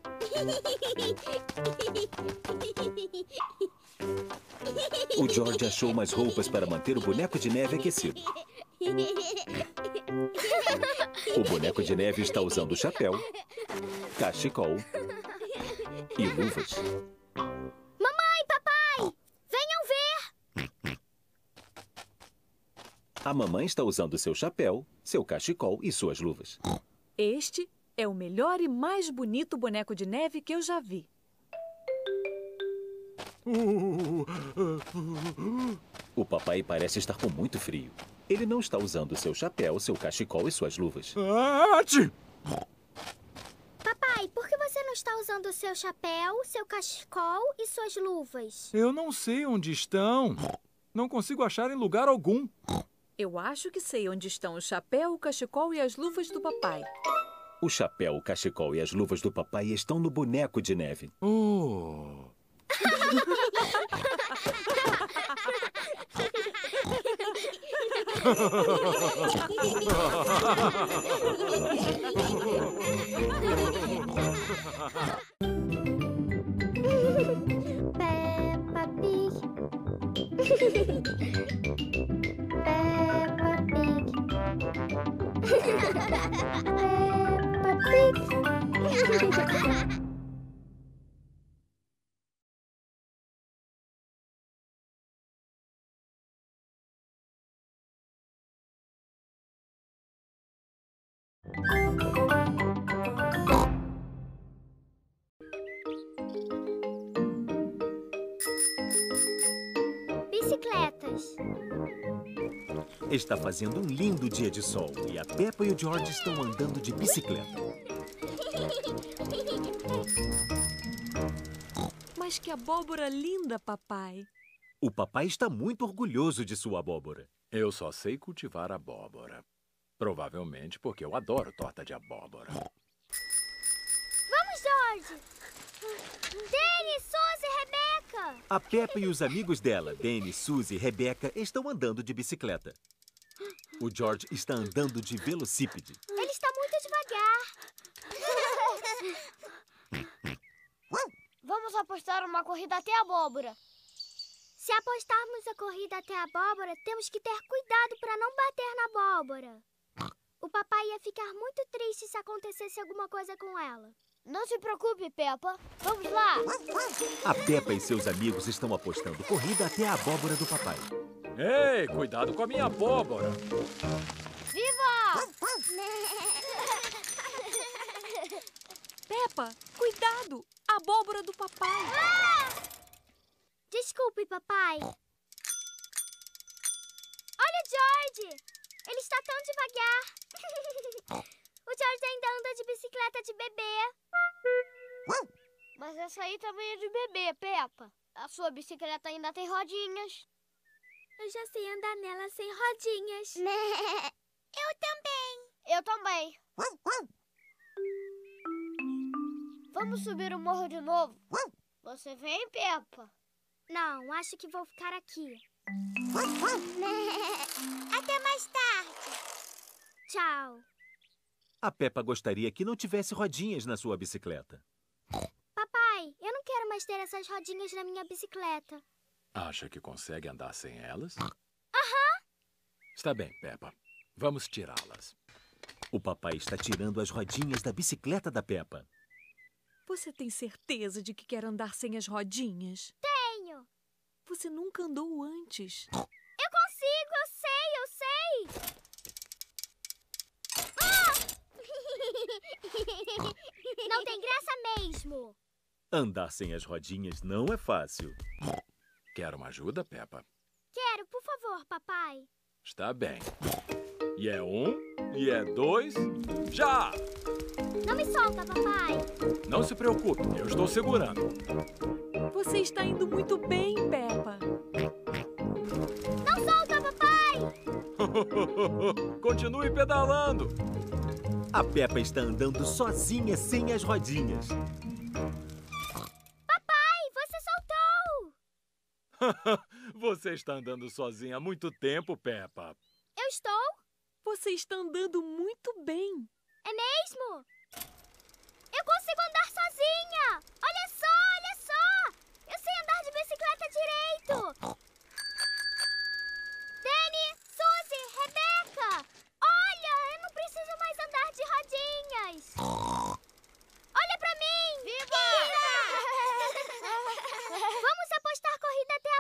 O George achou umas roupas para manter o boneco de neve aquecido. O boneco de neve está usando chapéu, cachecol e luvas. Mamãe, papai, venham ver! A mamãe está usando seu chapéu, seu cachecol e suas luvas. Este é o melhor e mais bonito boneco de neve que eu já vi. O papai parece estar com muito frio. Ele não está usando seu chapéu, seu cachecol e suas luvas. Papai, por que você não está usando o seu chapéu, seu cachecol e suas luvas? Eu não sei onde estão. Não consigo achar em lugar algum. Eu acho que sei onde estão o chapéu, o cachecol e as luvas do papai. O chapéu, o cachecol e as luvas do papai estão no boneco de neve. Oh. Peppa Pig. Peppa Pig. Peppa Pig. Bicicletas. Está fazendo um lindo dia de sol e a Peppa e o George estão andando de bicicleta. Mas que abóbora linda, papai. O papai está muito orgulhoso de sua abóbora. Eu só sei cultivar abóbora. Provavelmente porque eu adoro torta de abóbora. Vamos, George! Danny, Suzy, Rebecca! A Peppa e os amigos dela, Danny, Suzy e Rebecca, estão andando de bicicleta. O George está andando de velocípede. Ele está muito devagar. Vamos apostar uma corrida até a abóbora. Se apostarmos a corrida até a abóbora, temos que ter cuidado para não bater na abóbora. O papai ia ficar muito triste se acontecesse alguma coisa com ela. Não se preocupe, Peppa. Vamos lá. A Peppa e seus amigos estão apostando corrida até a abóbora do papai. Ei, cuidado com a minha abóbora. Viva! Peppa, cuidado! A abóbora do papai. Ah! Desculpe, papai. Olha o George! Ele está tão devagar. O George ainda anda de bicicleta de bebê. Mas essa aí também é de bebê, Peppa. A sua bicicleta ainda tem rodinhas. Eu já sei andar nela sem rodinhas. Eu também. Eu também. Vamos subir o morro de novo? Você vem, Peppa? Não, acho que vou ficar aqui. Até mais tarde. Tchau. A Peppa gostaria que não tivesse rodinhas na sua bicicleta. Papai, eu não quero mais ter essas rodinhas na minha bicicleta. Acha que consegue andar sem elas? Aham. Uhum. Está bem, Peppa. Vamos tirá-las. O papai está tirando as rodinhas da bicicleta da Peppa. Você tem certeza de que quer andar sem as rodinhas? Tenho. Você nunca andou antes. Eu consigo, eu sei, eu sei. Ah! Não tem graça mesmo. Andar sem as rodinhas não é fácil. Quer uma ajuda, Peppa? Quero, por favor, papai. Está bem. E é um, e é dois, já! Não me solta, papai. Não se preocupe, eu estou segurando. Você está indo muito bem, Peppa. Não solta, papai! Continue pedalando. A Peppa está andando sozinha, sem as rodinhas. Papai, você soltou! Você está andando sozinha há muito tempo, Peppa. Eu estou? Você está andando muito bem. É mesmo? Eu consigo andar sozinha! Olha só, olha só! Eu sei andar de bicicleta direito! Danny, Suzy, Rebecca! Olha, eu não preciso mais andar de rodinhas! Olha pra mim! Viva! Vamos apostar corrida até a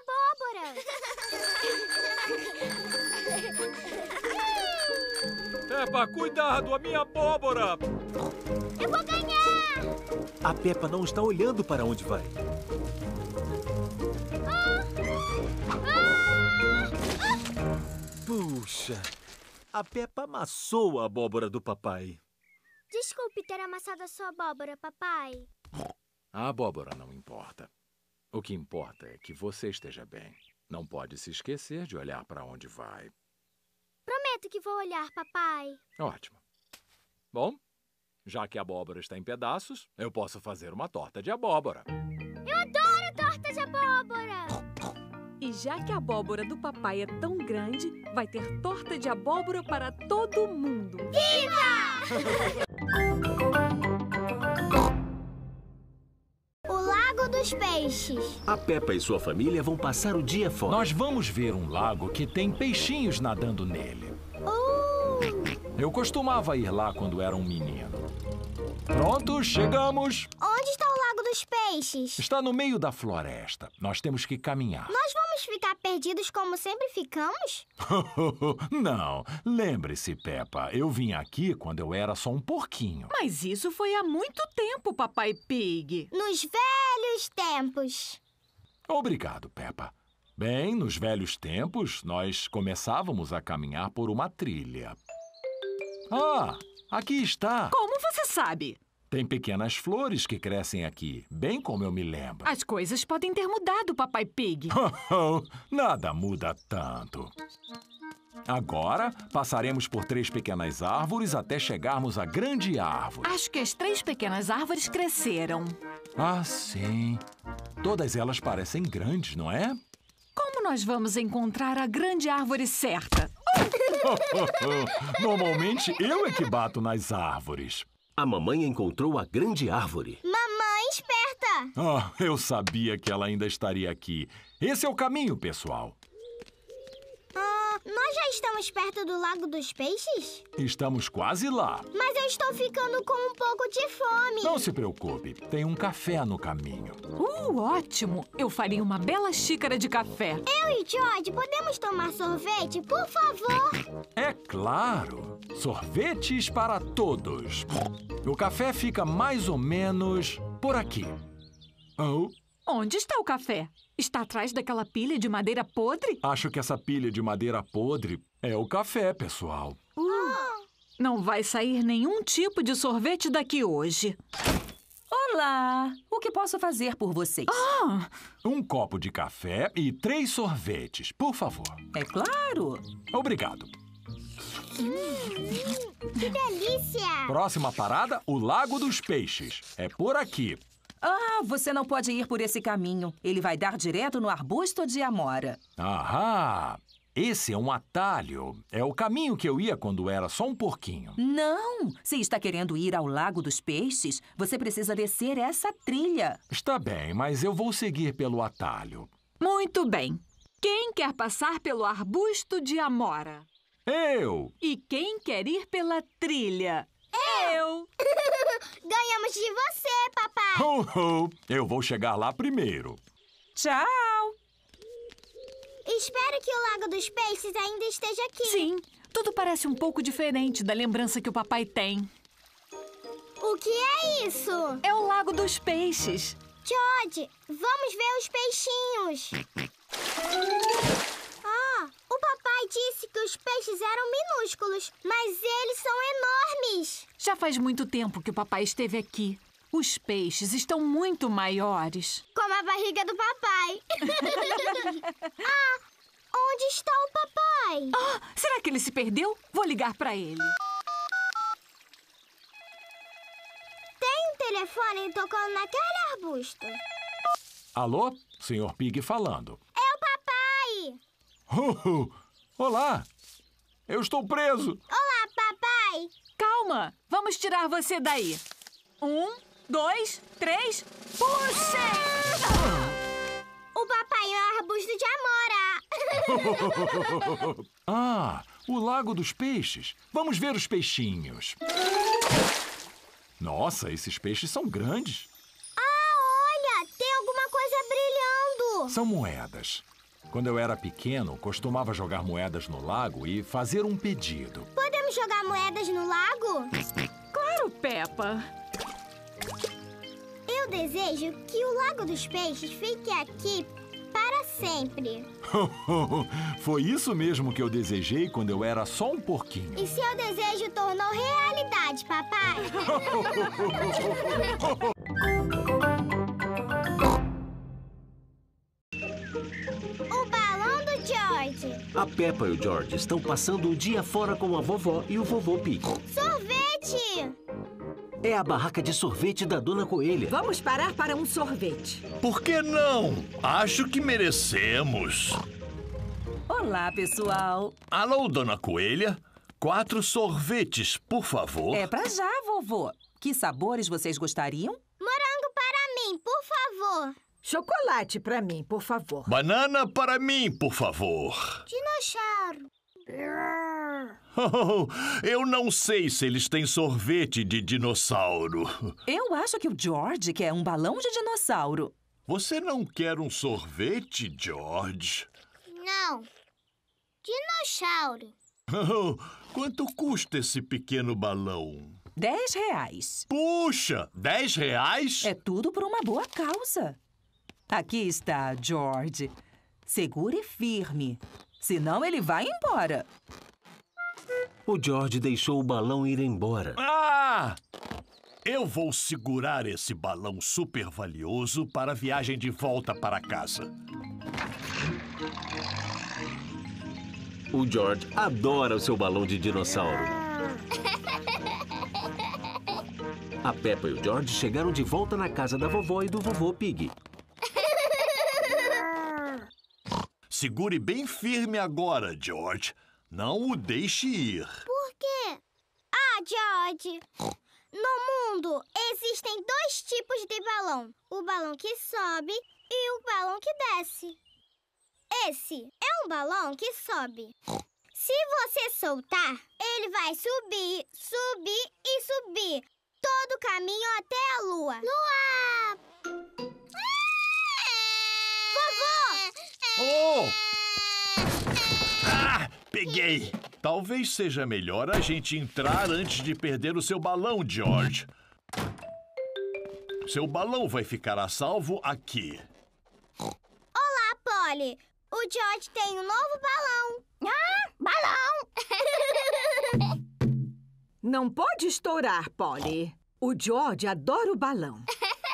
abóbora! Peppa, cuidado, a minha abóbora! Eu vou ganhar! A Peppa não está olhando para onde vai. Ah! Ah! Puxa! A Peppa amassou a abóbora do papai. Desculpe ter amassado a sua abóbora, papai. A abóbora não importa. O que importa é que você esteja bem. Não pode se esquecer de olhar para onde vai. Prometo que vou olhar, papai. Ótimo. Bom, já que a abóbora está em pedaços, eu posso fazer uma torta de abóbora. Eu adoro torta de abóbora! E já que a abóbora do papai é tão grande, vai ter torta de abóbora para todo mundo. Viva! O Lago dos Peixes. A Peppa e sua família vão passar o dia fora. Nós vamos ver um lago que tem peixinhos nadando nele. Uh! Eu costumava ir lá quando era um menino. Pronto, chegamos. Onde está o Lago dos Peixes? Está no meio da floresta. Nós temos que caminhar. Nós vamos ficar perdidos como sempre ficamos? Não. Lembre-se, Peppa, eu vim aqui quando eu era só um porquinho. Mas isso foi há muito tempo, Papai Pig. Nos velhos tempos. Obrigado, Peppa. Bem, nos velhos tempos, nós começávamos a caminhar por uma trilha. Ah, aqui está. Como você sabe? Tem pequenas flores que crescem aqui, bem como eu me lembro. As coisas podem ter mudado, Papai Pig. Nada muda tanto. Agora, passaremos por três pequenas árvores até chegarmos à grande árvore. Acho que as três pequenas árvores cresceram. Ah, sim. Todas elas parecem grandes, não é? Como nós vamos encontrar a grande árvore certa? Normalmente, eu é que bato nas árvores. A mamãe encontrou a grande árvore. Mamãe esperta! Ah, eu sabia que ela ainda estaria aqui. Esse é o caminho, pessoal. Ah, nós já estamos perto do Lago dos Peixes? Estamos quase lá. Mas eu estou ficando com um pouco de fome. Não se preocupe, tem um café no caminho. Uh, ótimo! Eu faria uma bela xícara de café. Eu e George podemos tomar sorvete, por favor? É claro! Sorvetes para todos. O café fica mais ou menos por aqui. Oh. Onde está o café? Está atrás daquela pilha de madeira podre? Acho que essa pilha de madeira podre é o café, pessoal. Uh, não vai sair nenhum tipo de sorvete daqui hoje. Olá! O que posso fazer por vocês? Ah! Um copo de café e três sorvetes, por favor. É claro! Obrigado. Hum, que delícia! Próxima parada, o Lago dos Peixes. É por aqui. Ah, você não pode ir por esse caminho. Ele vai dar direto no arbusto de amora. Ahá! Esse é um atalho. É o caminho que eu ia quando era só um porquinho. Não! Se está querendo ir ao Lago dos Peixes, você precisa descer essa trilha. Está bem, mas eu vou seguir pelo atalho. Muito bem. Quem quer passar pelo arbusto de amora? Eu! E quem quer ir pela trilha? Eu! Ganhamos de você, papai! Ho, ho! Eu vou chegar lá primeiro. Tchau! Espero que o Lago dos Peixes ainda esteja aqui. Sim, tudo parece um pouco diferente da lembrança que o papai tem. O que é isso? É o Lago dos Peixes. George, vamos ver os peixinhos. Ah, o papai disse que os peixes eram minúsculos, mas eles são enormes. Já faz muito tempo que o papai esteve aqui. Os peixes estão muito maiores. Como a barriga do papai. Ah, onde está o papai? Ah, será que ele se perdeu? Vou ligar para ele. Tem um telefone tocando naquele arbusto. Alô? senhor Pig falando. É o papai! Uh, uh. Olá! Eu estou preso! Olá, papai! Calma! Vamos tirar você daí. Um, dois, três, puxem! O papai é um arbusto de amora! Ah, o Lago dos Peixes. Vamos ver os peixinhos. Nossa, esses peixes são grandes. Ah, olha! Tem alguma coisa brilhando! São moedas. Quando eu era pequeno, costumava jogar moedas no lago e fazer um pedido. Podemos jogar moedas no lago? Claro, Peppa! Eu desejo que o Lago dos Peixes fique aqui para sempre. Foi isso mesmo que eu desejei quando eu era só um porquinho. E seu desejo tornou realidade, papai? O balão do George. A Peppa e o George estão passando o dia fora com a vovó e o vovô Pig. Sorvete! É a barraca de sorvete da Dona Coelha. Vamos parar para um sorvete. Por que não? Acho que merecemos. Olá, pessoal. Alô, Dona Coelha? Quatro sorvetes, por favor. É pra já, vovô. Que sabores vocês gostariam? Morango para mim, por favor. Chocolate para mim, por favor. Banana para mim, por favor. Dinossauro. Oh, eu não sei se eles têm sorvete de dinossauro. Eu acho que o George quer um balão de dinossauro. Você não quer um sorvete, George? Não. Dinossauro. Oh, quanto custa esse pequeno balão? Dez reais. Puxa, dez reais? É tudo por uma boa causa. Aqui está, George. Segure firme, senão ele vai embora. O George deixou o balão ir embora. Ah! Eu vou segurar esse balão super valioso para a viagem de volta para casa. O George adora o seu balão de dinossauro. A Peppa e o George chegaram de volta na casa da vovó e do vovô Pig. Segure bem firme agora, George. Não o deixe ir. Por quê? Ah, George, no mundo existem dois tipos de balão. O balão que sobe e o balão que desce. Esse é um balão que sobe. Se você soltar, ele vai subir, subir e subir. Todo o caminho até a lua. Lua! Vovô! Oh! Ah, peguei! Talvez seja melhor a gente entrar antes de perder o seu balão, George. Seu balão vai ficar a salvo aqui. Olá, Polly. O George tem um novo balão. Ah, balão! Não pode estourar, Polly. O George adora o balão.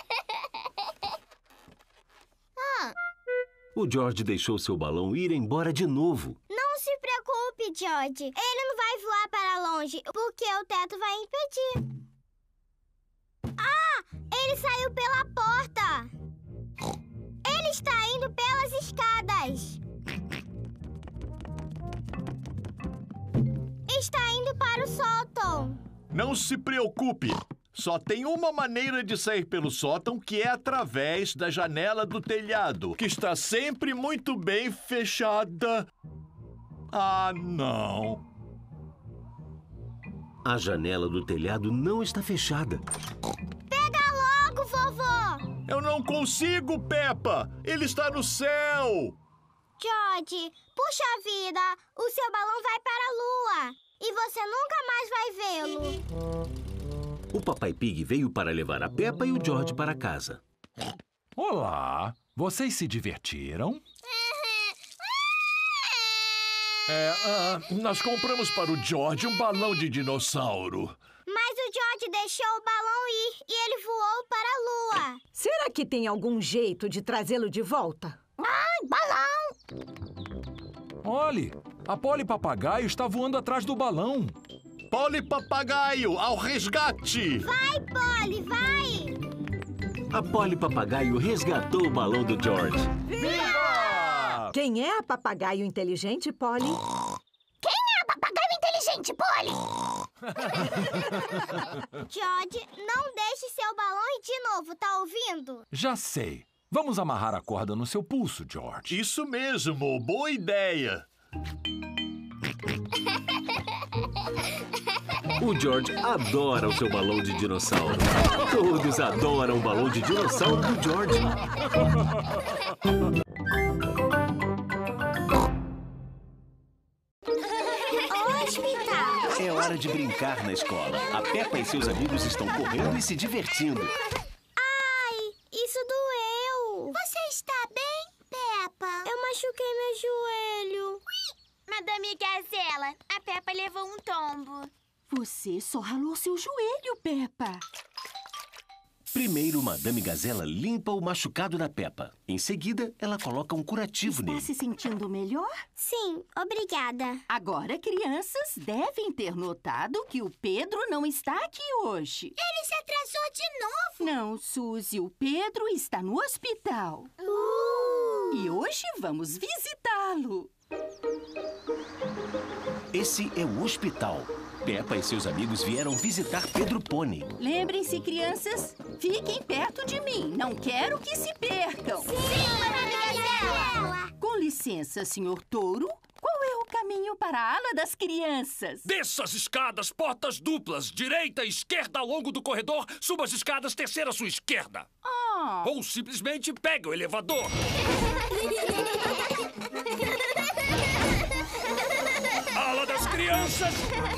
Ah. O George deixou seu balão ir embora de novo. Não se preocupe, George. Ele não vai voar para longe, porque o teto vai impedir. Ah! Ele saiu pela porta. Ele está indo pelas escadas. Está indo para o sótão. Não se preocupe. Só tem uma maneira de sair pelo sótão, que é através da janela do telhado, que está sempre muito bem fechada. Ah, não. A janela do telhado não está fechada. Pega logo, vovô! Eu não consigo, Peppa! Ele está no céu! George, puxa vida! O seu balão vai para a lua! E você nunca mais vai vê-lo! O Papai Pig veio para levar a Peppa e o George para casa. Olá! Vocês se divertiram? É, uh, nós compramos para o George um balão de dinossauro. Mas o George deixou o balão ir e ele voou para a lua. Será que tem algum jeito de trazê-lo de volta? Ai, balão! Olhe, a Polly Papagaio está voando atrás do balão. Polly Papagaio, ao resgate! Vai, Polly, vai! A Polly Papagaio resgatou o balão do George. Viva! Quem é a papagaio inteligente, Polly? Quem é a papagaio inteligente, Polly? George, não deixe seu balão ir de novo, tá ouvindo? Já sei. Vamos amarrar a corda no seu pulso, George. Isso mesmo, boa ideia. O George adora o seu balão de dinossauro. Todos adoram o balão de dinossauro do George. Hospital. É hora de brincar na escola. A Peppa e seus amigos estão correndo e se divertindo. Ai, isso doeu. Você está bem, Peppa? Eu machuquei meu joelho. Ui, Madame Gazela, a Peppa levou um tombo. Você só ralou seu joelho, Peppa. Primeiro, Madame Gazela limpa o machucado da Peppa. Em seguida, ela coloca um curativo Está nele. se sentindo melhor? Sim, obrigada. Agora, crianças devem ter notado que o Pedro não está aqui hoje. Ele se atrasou de novo. Não, Suzy, o Pedro está no hospital. Uh. E hoje vamos visitá-lo. Esse é o hospital. Peppa e seus amigos vieram visitar Pedro Pônei. Lembrem-se, crianças, fiquem perto de mim. Não quero que se percam. Sim, Madame Gazela! Com licença, senhor Touro. Qual é o caminho para a ala das crianças? Desça as escadas, portas duplas, direita e esquerda ao longo do corredor, suba as escadas, terceira à sua esquerda. Oh. Ou simplesmente pegue o elevador. Ala das crianças!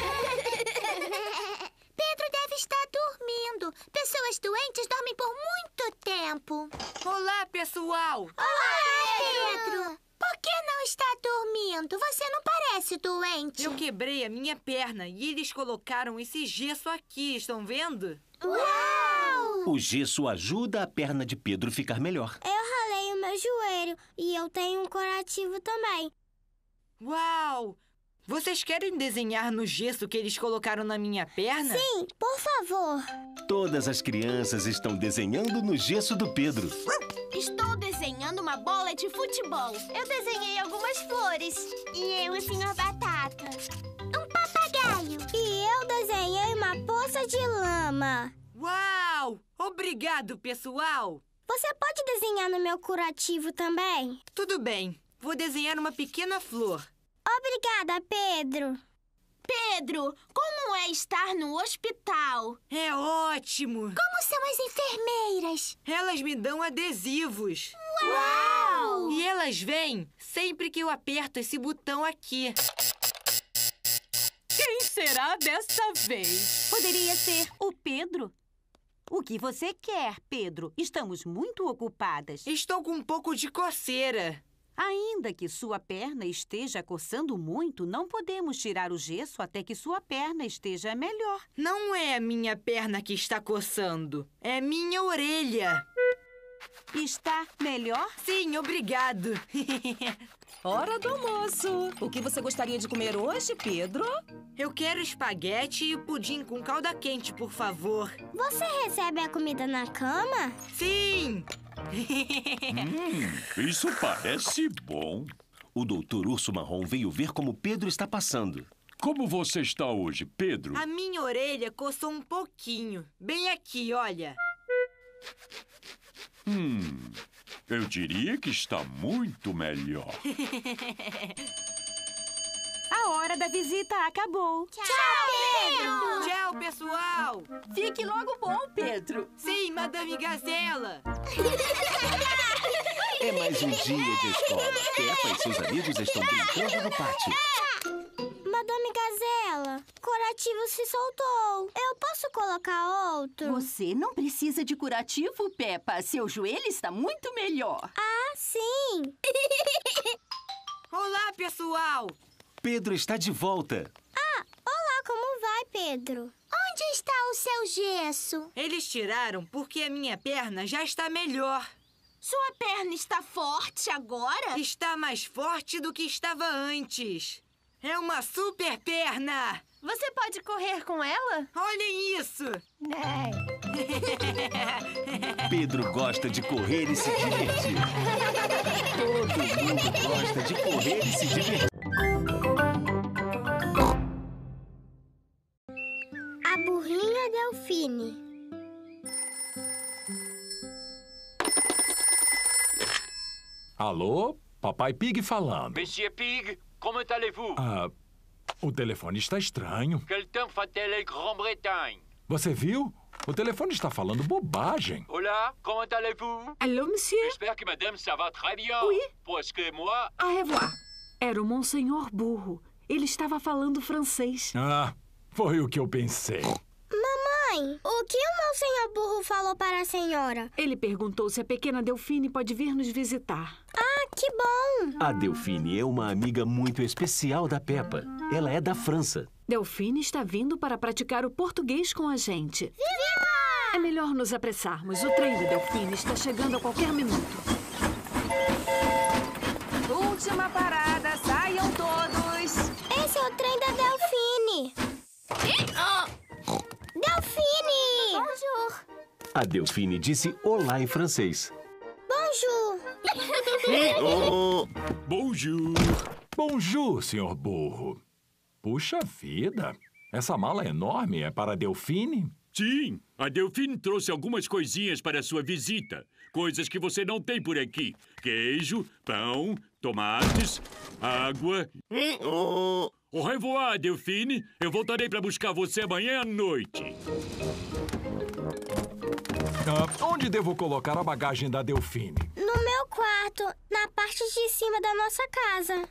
Pedro deve estar dormindo. Pessoas doentes dormem por muito tempo. Olá, pessoal! Olá, Pedro! Por que não está dormindo? Você não parece doente. Eu quebrei a minha perna e eles colocaram esse gesso aqui, estão vendo? Uau! O gesso ajuda a perna de Pedro ficar melhor. Eu ralei o meu joelho e eu tenho um curativo também. Uau! Vocês querem desenhar no gesso que eles colocaram na minha perna? Sim, por favor. Todas as crianças estão desenhando no gesso do Pedro. Estou desenhando uma bola de futebol. Eu desenhei algumas flores. E eu, o senhor Batata. Um papagaio. E eu desenhei uma poça de lama. Uau! Obrigado, pessoal! Você pode desenhar no meu curativo também? Tudo bem. Vou desenhar uma pequena flor. Obrigada, Pedro. Pedro, como é estar no hospital? É ótimo! Como são as enfermeiras? Elas me dão adesivos. Uau! E elas vêm sempre que eu aperto esse botão aqui. Quem será dessa vez? Poderia ser o Pedro. O que você quer, Pedro? Estamos muito ocupadas. Estou com um pouco de coceira. Ainda que sua perna esteja coçando muito, não podemos tirar o gesso até que sua perna esteja melhor. Não é a minha perna que está coçando, é minha orelha. Está melhor? Sim, obrigado. Hora do almoço. O que você gostaria de comer hoje, Pedro? Eu quero espaguete e pudim com calda quente, por favor. Você recebe a comida na cama? Sim! hum, isso parece bom. O doutor Urso Marrom veio ver como Pedro está passando. Como você está hoje, Pedro? A minha orelha coçou um pouquinho. Bem aqui, olha. Hum, eu diria que está muito melhor. A hora da visita acabou. Tchau, Pedro! Tchau, pessoal! Fique logo bom, Pedro. Sim, Madame Gazela! É mais um dia de escola. Peppa e seus amigos estão brincando no pátio. Madame Gazela, curativo se soltou. Eu posso colocar outro? Você não precisa de curativo, Peppa. Seu joelho está muito melhor. Ah, sim! Olá, pessoal! Pedro está de volta. Ah, olá, como vai, Pedro? Onde está o seu gesso? Eles tiraram porque a minha perna já está melhor. Sua perna está forte agora? Está mais forte do que estava antes. É uma super perna! Você pode correr com ela? Olhem isso! Pedro gosta de correr e se divertir. Todo mundo gosta de correr e se divertir. A burrinha Delfine. Alô? Papai Pig falando. Monsieur Pig, comment allez-vous? Ah, o telefone está estranho. Quel temps fait-elle en Grande-Bretagne? Você viu? O telefone está falando bobagem. Olá, comment allez-vous? Allô, monsieur? J'espère que madame, ça va très bien. Oui. Parce que moi... Au revoir. Era o Monsenhor Burro. Ele estava falando francês. Ah, foi o que eu pensei. Mamãe, o que o Monsenhor Burro falou para a senhora? Ele perguntou se a pequena Delfine pode vir nos visitar. Ah, que bom! A Delfine é uma amiga muito especial da Peppa. Ela é da França. Delfine está vindo para praticar o português com a gente. Viva! É melhor nos apressarmos. O trem da Delfine está chegando a qualquer minuto. Última parada, saiam todos! Esse é o trem da Delfine! Delfine! Bonjour! A Delfine disse olá em francês. Bonjour! Oh. Bonjour! Bonjour, senhor burro. Puxa vida! Essa mala enorme é para a Delfine? Sim, a Delfine trouxe algumas coisinhas para a sua visita. Coisas que você não tem por aqui. Queijo, pão, tomates, água. Au revoir, Delfine. Eu voltarei para buscar você amanhã à noite. Ah, onde devo colocar a bagagem da Delfine? No meu quarto, na parte de cima da nossa casa.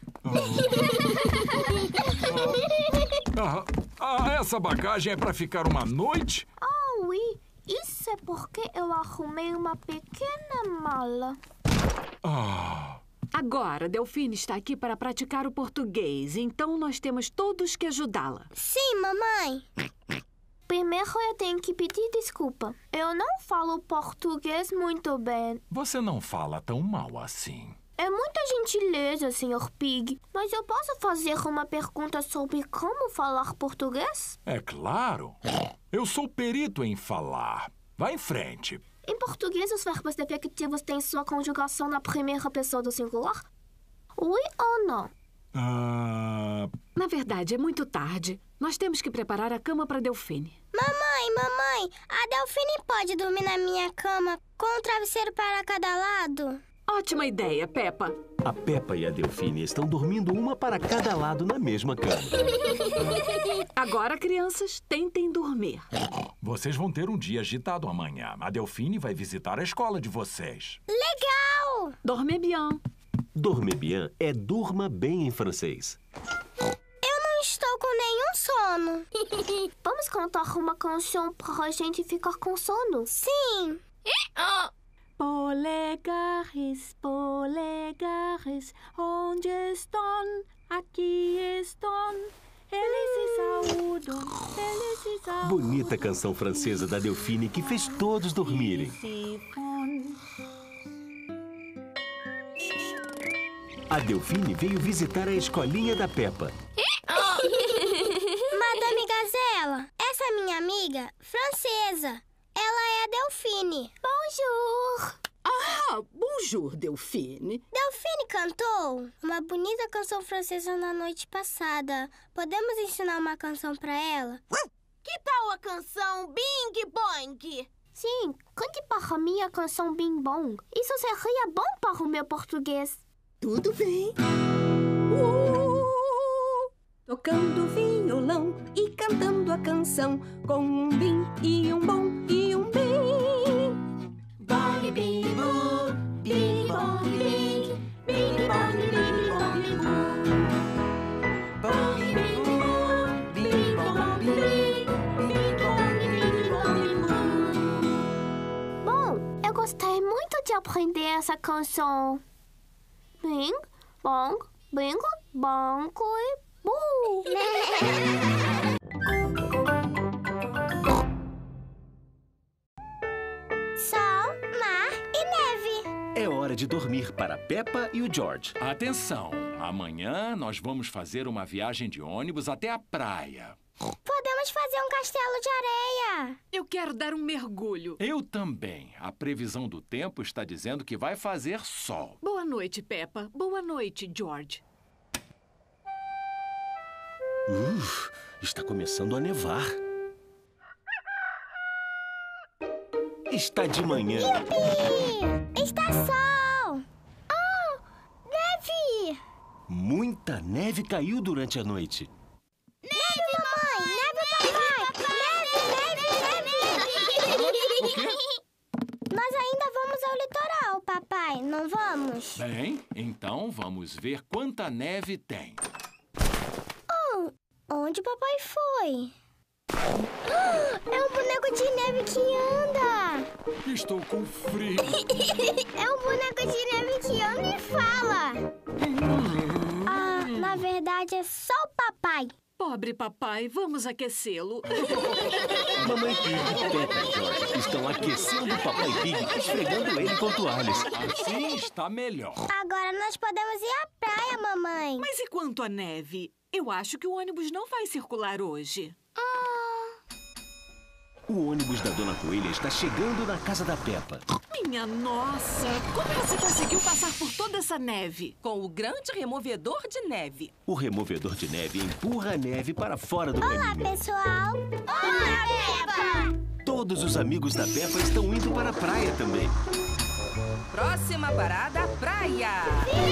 Ah, ah, essa bagagem é para ficar uma noite? Oh, oui. Isso é porque eu arrumei uma pequena mala. Ah. Agora, Delfine está aqui para praticar o português, então nós temos todos que ajudá-la. Sim, mamãe. Primeiro eu tenho que pedir desculpa. Eu não falo português muito bem. Você não fala tão mal assim. É muita gentileza, senhor Pig. Mas eu posso fazer uma pergunta sobre como falar português? É claro. Eu sou perito em falar. Vá em frente. Em português, os verbos defectivos têm sua conjugação na primeira pessoa do singular? Oui ou não? Ah... Na verdade, é muito tarde. Nós temos que preparar a cama para Delfine. Mamãe, mamãe, a Delfine pode dormir na minha cama com um travesseiro para cada lado? Ótima ideia, Peppa. A Peppa e a Delfine estão dormindo uma para cada lado na mesma cama. Agora, crianças, tentem dormir. Vocês vão ter um dia agitado amanhã. A Delfine vai visitar a escola de vocês. Legal! Dormez bien. Dormez bien é durma bem em francês. Eu não estou com nenhum sono. Vamos cantar uma canção para a gente ficar com sono? Sim. Polegares, polegares, onde estão? Aqui estão. Eles se saúdam, eles se saúdam. Bonita canção francesa da Delfine que fez todos dormirem. A Delfine veio visitar a escolinha da Peppa. Madame Gazela, essa é minha amiga francesa. Ela é a Delfine. Bonjour! Ah, bonjour, Delfine. Delfine cantou uma bonita canção francesa na noite passada. Podemos ensinar uma canção pra ela? Que tal a canção Bing Bong? Sim, cante para mim a canção Bing Bong. Isso seria bom para o meu português. Tudo bem. Uh! Tocando violão e cantando a canção com um bim e um bom e um bim. Bong, bing, boo, bing, bong, bing, bing, bong, bing, bong, boo. Bong, bing, boo, bing, bong, bing, bing, bong, bing, bong, boo. Bom, eu gostei muito de aprender essa canção. Bing, bong, bing, bong e boo. Sol, mar e neve. É hora de dormir para Peppa e o George. Atenção! Amanhã nós vamos fazer uma viagem de ônibus até a praia. Podemos fazer um castelo de areia. Eu quero dar um mergulho. Eu também. A previsão do tempo está dizendo que vai fazer sol. Boa noite, Peppa. Boa noite, George. Uf, está começando a nevar. Está de manhã. Yupi! Está sol! Oh, neve! Muita neve caiu durante a noite. Neve, mamãe! Neve, papai! Neve, neve, neve! O quê? Nós ainda vamos ao litoral, papai, não vamos? Bem, então vamos ver quanta neve tem. Oh, onde papai foi? É um boneco de neve que anda! Estou com frio. É um boneco de neve que anda e fala! Ah, na verdade é só o papai. Pobre papai, vamos aquecê-lo. Mamãe Pig, Peppa e George estão aquecendo o Papai Pig, esfregando ele com toalhas. Assim está melhor. Agora nós podemos ir à praia, mamãe. Mas e quanto à neve? Eu acho que o ônibus não vai circular hoje. O ônibus da Dona Coelha está chegando na casa da Peppa. Minha nossa! Como você conseguiu passar por toda essa neve? Com o grande removedor de neve. O removedor de neve empurra a neve para fora do Olá, caminho. pessoal! Olá, Peppa! Todos os amigos da Peppa estão indo para a praia também. Próxima parada, praia!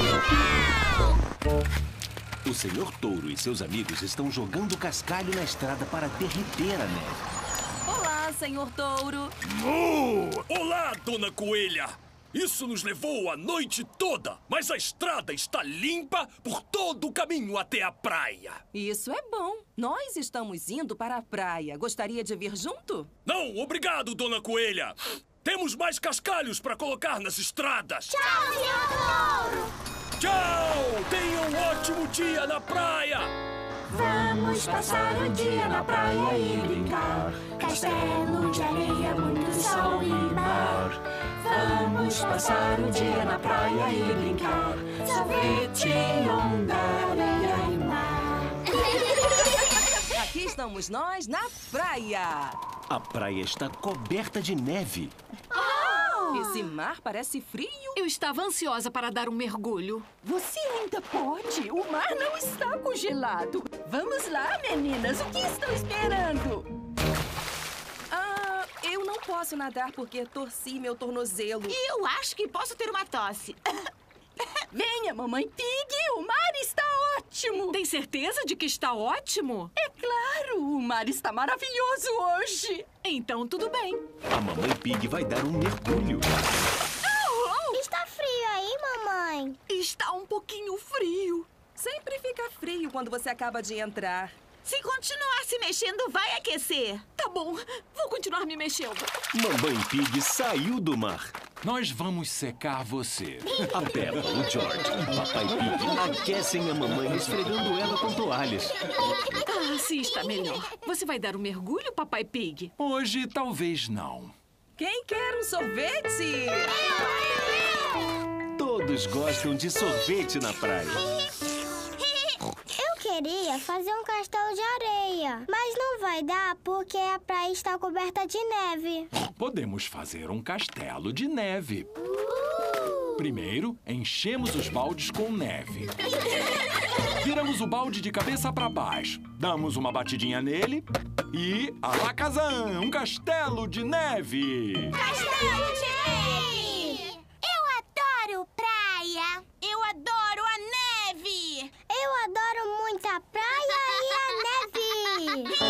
O senhor Touro e seus amigos estão jogando cascalho na estrada para derreter a neve. Olá, senhor Touro. Mu! Olá, Dona Coelha! Isso nos levou a noite toda, mas a estrada está limpa por todo o caminho até a praia. Isso é bom. Nós estamos indo para a praia. Gostaria de vir junto? Não, obrigado, Dona Coelha. Temos mais cascalhos para colocar nas estradas. Tchau, senhor Touro! Tchau! Tenha um ótimo dia na praia! Vamos passar o dia na praia e brincar. Castelo de areia, muito sol e mar. Vamos passar o dia na praia e brincar. Sorvete, onda, areia e mar. Aqui estamos nós na praia. A praia está coberta de neve. Esse mar parece frio. Eu estava ansiosa para dar um mergulho. Você ainda pode. O mar não está congelado. Vamos lá, meninas. O que estão esperando? Ah, eu não posso nadar porque torci meu tornozelo. E eu acho que posso ter uma tosse. Venha, mamãe Pig. O mar está ótimo. Tem certeza de que está ótimo? É claro. O mar está maravilhoso hoje. Então, tudo bem. A mamãe Pig vai dar um mergulho. Está frio aí, mamãe? Está um pouquinho frio. Sempre fica frio quando você acaba de entrar. Se continuar se mexendo, vai aquecer. Tá bom, vou continuar me mexendo. Mamãe Pig saiu do mar. Nós vamos secar você. A Peppa, o George e Papai Pig aquecem a mamãe esfregando ela com toalhas. Ah, se está melhor. Você vai dar um mergulho, Papai Pig? Hoje, talvez não. Quem quer um sorvete? Todos gostam de sorvete na praia. Eu queria fazer um castelo de areia, mas não vai dar porque a praia está coberta de neve. Podemos fazer um castelo de neve. Primeiro, enchemos os baldes com neve. Viramos o balde de cabeça para baixo. Damos uma batidinha nele e... alakazam! Um castelo de neve! Castelo de neve! Eu adoro praia! Eu adoro a neve! Eu adoro muito a praia e a neve!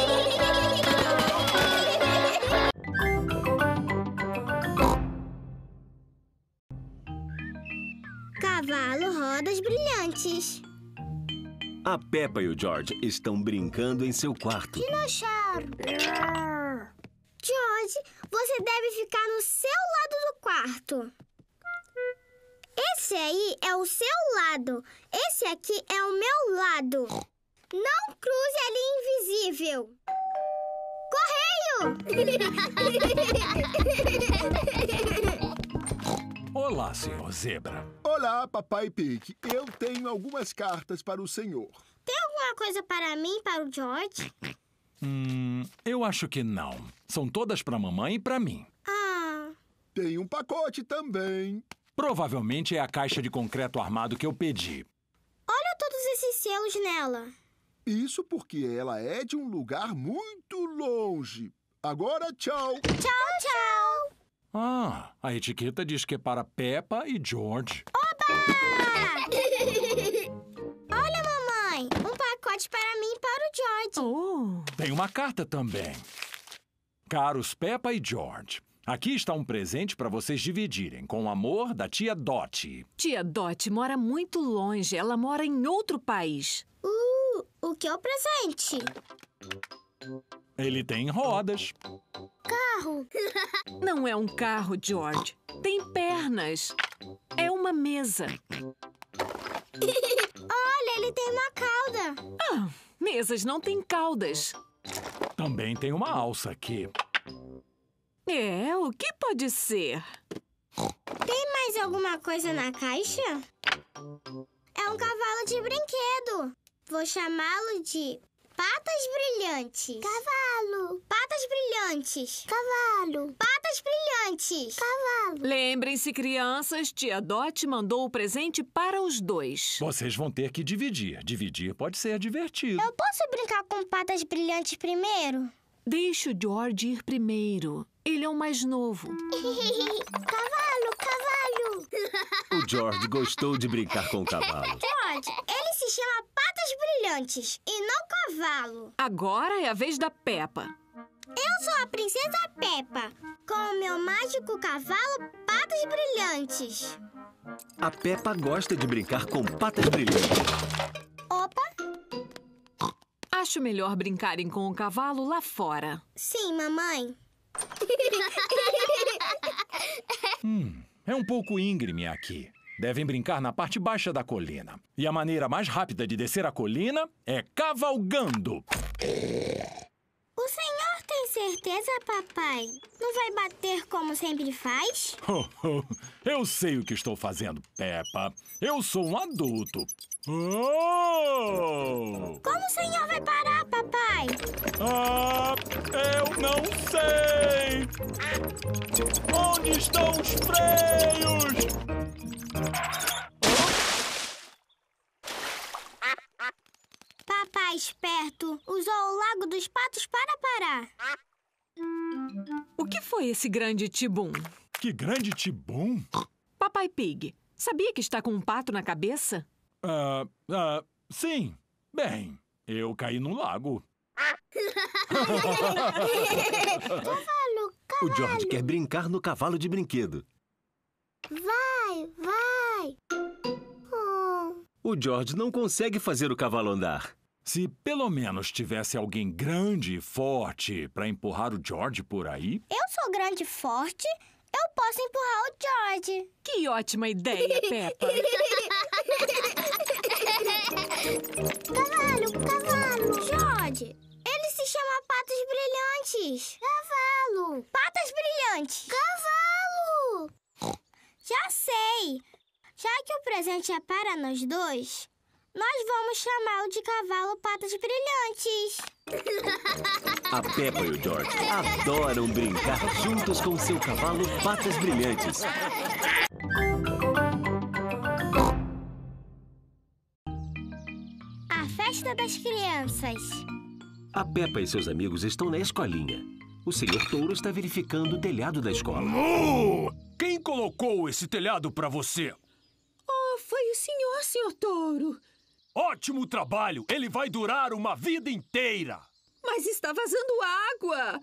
Cavalo rodas brilhantes. A Peppa e o George estão brincando em seu quarto. Dinosauro! George, você deve ficar no seu lado do quarto. Esse aí é o seu lado. Esse aqui é o meu lado. Não cruze a linha invisível. Correio! Olá, senhor Zebra. Olá, Papai Pig. Eu tenho algumas cartas para o senhor. Tem alguma coisa para mim, para o George? Hum, eu acho que não. São todas para a mamãe e para mim. Ah. Tem um pacote também. Provavelmente é a caixa de concreto armado que eu pedi. Olha todos esses selos nela. Isso porque ela é de um lugar muito longe. Agora, tchau. Tchau, tchau. Ah, a etiqueta diz que é para Peppa e George. Oba! Olha, mamãe. Um pacote para mim e para o George. Oh. Tem uma carta também. Caros Peppa e George, aqui está um presente para vocês dividirem, com o amor da tia Dottie. Tia Dottie mora muito longe. Ela mora em outro país. Uh, o que é o presente? Ele tem rodas. Carro. Não é um carro, George. Tem pernas. É uma mesa. Olha, ele tem uma cauda. Ah, Mesas não têm caudas. Também tem uma alça aqui. É, o que pode ser? Tem mais alguma coisa na caixa? É um cavalo de brinquedo. Vou chamá-lo de Patas Brilhantes. Cavalo. Patas Brilhantes. Cavalo. Patas Brilhantes. Cavalo. Lembrem-se, crianças, tia Dot mandou o presente para os dois. Vocês vão ter que dividir. Dividir pode ser divertido. Eu posso brincar com Patas Brilhantes primeiro? Deixe o George ir primeiro. Ele é o mais novo. Cavalo, cavalo. O George gostou de brincar com o cavalo. George, ele se chama Patas Brilhantes e não cavalo. Agora é a vez da Peppa. Eu sou a Princesa Peppa, com o meu mágico cavalo Patas Brilhantes. A Peppa gosta de brincar com patas brilhantes. Opa! Acho melhor brincarem com o cavalo lá fora. Sim, mamãe. Hum, é um pouco íngreme aqui. Devem brincar na parte baixa da colina. E a maneira mais rápida de descer a colina é cavalgando. O senhor tem certeza, papai? Não vai bater como sempre faz? Eu sei o que estou fazendo, Peppa. Eu sou um adulto. Oh! Como o senhor vai parar, papai? Ah, eu não sei! Onde estão os freios? Papai esperto usou o Lago dos Patos para parar. O que foi esse grande tibum? Que grande tibum? Papai Pig, sabia que está com um pato na cabeça? Ah, ah, sim. Bem, eu caí no lago. Cavalo, cavalo. O George quer brincar no cavalo de brinquedo. Vai, vai. Oh. O George não consegue fazer o cavalo andar. Se pelo menos tivesse alguém grande e forte para empurrar o George por aí... Eu sou grande e forte, eu posso empurrar o George. Que ótima ideia, Peppa. Cavalo, cavalo. George, ele se chama Patas Brilhantes. Cavalo. Patas Brilhantes. Cavalo. Já sei. Já que o presente é para nós dois, nós vamos chamá-lo de Cavalo Patas Brilhantes. A Peppa e o George adoram brincar juntos com seu cavalo Patas Brilhantes. A festa das crianças. A Peppa e seus amigos estão na escolinha. O senhor Touro está verificando o telhado da escola. Oh! Quem colocou esse telhado para você? Oh, foi o senhor, senhor Touro. Ótimo trabalho! Ele vai durar uma vida inteira! Mas está vazando água!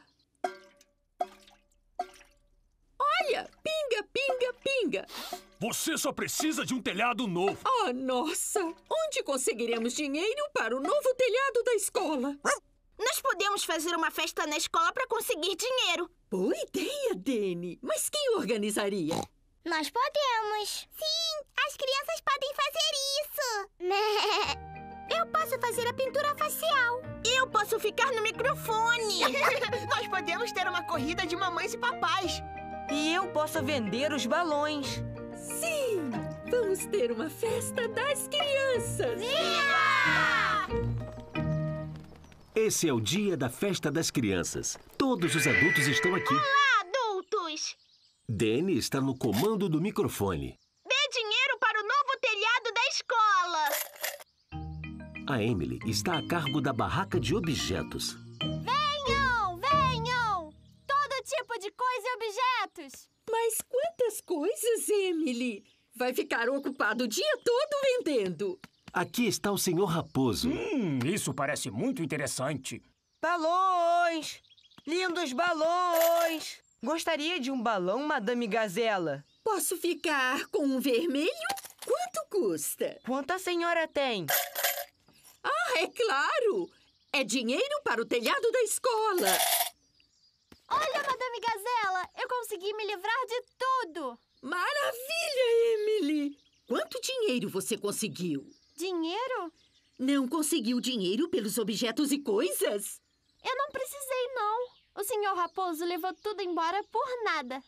Olha! Pinga, pinga, pinga! Você só precisa de um telhado novo. Oh, nossa! Onde conseguiremos dinheiro para o novo telhado da escola? Nós podemos fazer uma festa na escola para conseguir dinheiro. Boa ideia, Dani! Mas quem organizaria? Nós podemos. Sim, as crianças podem fazer isso. Eu posso fazer a pintura facial. Eu posso ficar no microfone. Nós podemos ter uma corrida de mamães e papais. E eu posso vender os balões. Sim! Vamos ter uma festa das crianças. Viva! Esse é o dia da festa das crianças. Todos os adultos estão aqui. Olá, adultos! Danny está no comando do microfone. Dê dinheiro para o novo telhado da escola. A Emily está a cargo da barraca de objetos. Venham, venham! Todo tipo de coisa e objetos. Mas quantas coisas, Emily? Vai ficar ocupado o dia todo vendendo. Aqui está o senhor Raposo. Hum, isso parece muito interessante. Balões! Lindos balões! Gostaria de um balão, Madame Gazela? Posso ficar com um vermelho? Quanto custa? Quanto a senhora tem? Ah, é claro! É dinheiro para o telhado da escola. Olha, Madame Gazela, eu consegui me livrar de tudo. Maravilha, Emily! Quanto dinheiro você conseguiu? Dinheiro? Não conseguiu dinheiro pelos objetos e coisas? Eu não precisei, não. O senhor Raposo levou tudo embora por nada.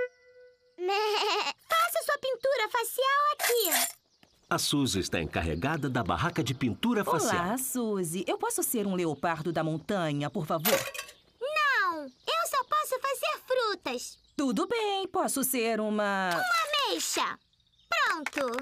Faça sua pintura facial aqui. A Suzy está encarregada da barraca de pintura facial. Olá, Suzy. Eu posso ser um leopardo da montanha, por favor? Não, eu só posso fazer frutas. Tudo bem, posso ser uma... Uma ameixa. Pronto.